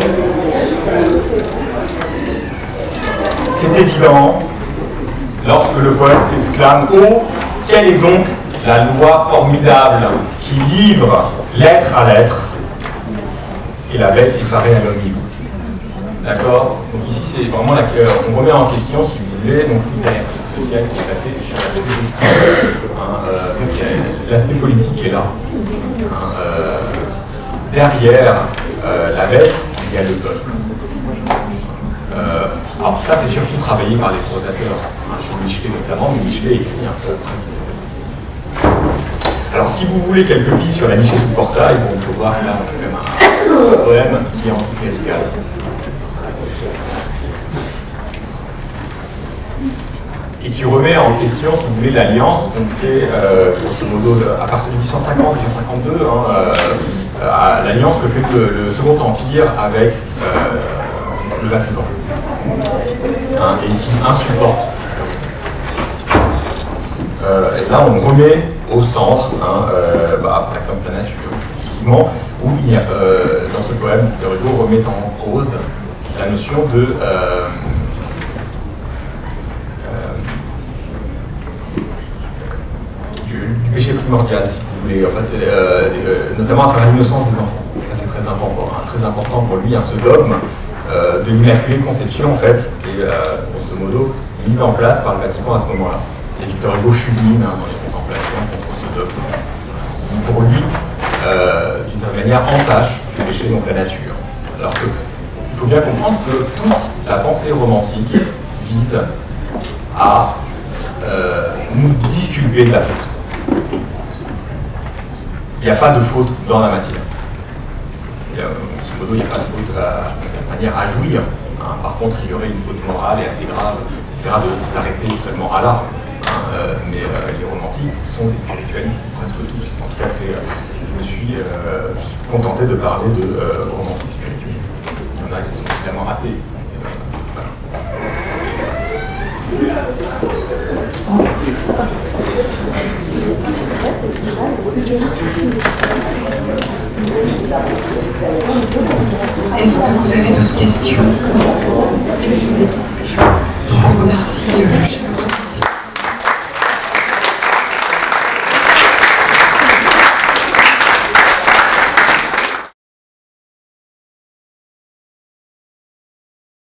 c'est évident. Lorsque le poète s'exclame « Oh, quelle est donc la loi formidable qui livre lettre à lettre et la bête effarée à l'homme libre ». D'accord? Donc ici, c'est vraiment la, on remet en question, si vous voulez, donc l'idée sociale qui est passée sur l'aspect politique. Hein, euh, donc l'aspect politique est là. Hein, euh, derrière euh, la bête, il y a le peuple. Euh, alors ça, c'est surtout travaillé par les prosateurs, hein, chez Michelet notamment, mais Michelet écrit un peu. si vous voulez quelques pistes sur la nichée sous le portail, bon, on peut voir là, on a quand même un, un poème qui est anticlérical. Et qui remet en question, si vous voulez, l'alliance qu'on fait, euh, grosso modo, à partir de mille huit cent cinquante, mille huit cent cinquante-deux, hein, euh, l'alliance que fait le, le Second Empire avec euh, le Vatican, hein, et qui insupporte. Euh, et là, on remet au centre, hein, euh, bah, par exemple, la nature, effectivement, où il y a, euh, dans ce poème, Victor Hugo remet en cause la notion de euh, du péché primordial, si vous voulez, enfin, c'est, euh, euh, notamment à travers l'innocence des enfants. Ça, c'est très important, hein, très important pour lui, hein, ce dogme euh, de l'Immaculée Conception, en fait, et euh, grosso modo, mise en place par le Vatican à ce moment-là. Et Victor Hugo fulmine hein, dans les contemplations contre ce dogme. Pour lui, euh, d'une certaine manière, entache du péché, donc la nature. Alors que, il faut bien comprendre que toute la pensée romantique vise à euh, nous disculper de la faute. Il n'y a pas de faute dans la matière. Il y a, grosso modo, il n'y a pas de faute à, de cette manière à jouir. Hein. Par contre, il y aurait une faute morale et assez grave, et cetera, de s'arrêter seulement à l'art. Hein. Euh, mais euh, les romantiques sont des spiritualistes, presque tous. En tout cas, c'est, je me suis euh, contenté de parler de euh, romantiques spiritualistes. Il y en a qui sont évidemment ratés. Est-ce que vous avez d'autres questions? Je vous remercie.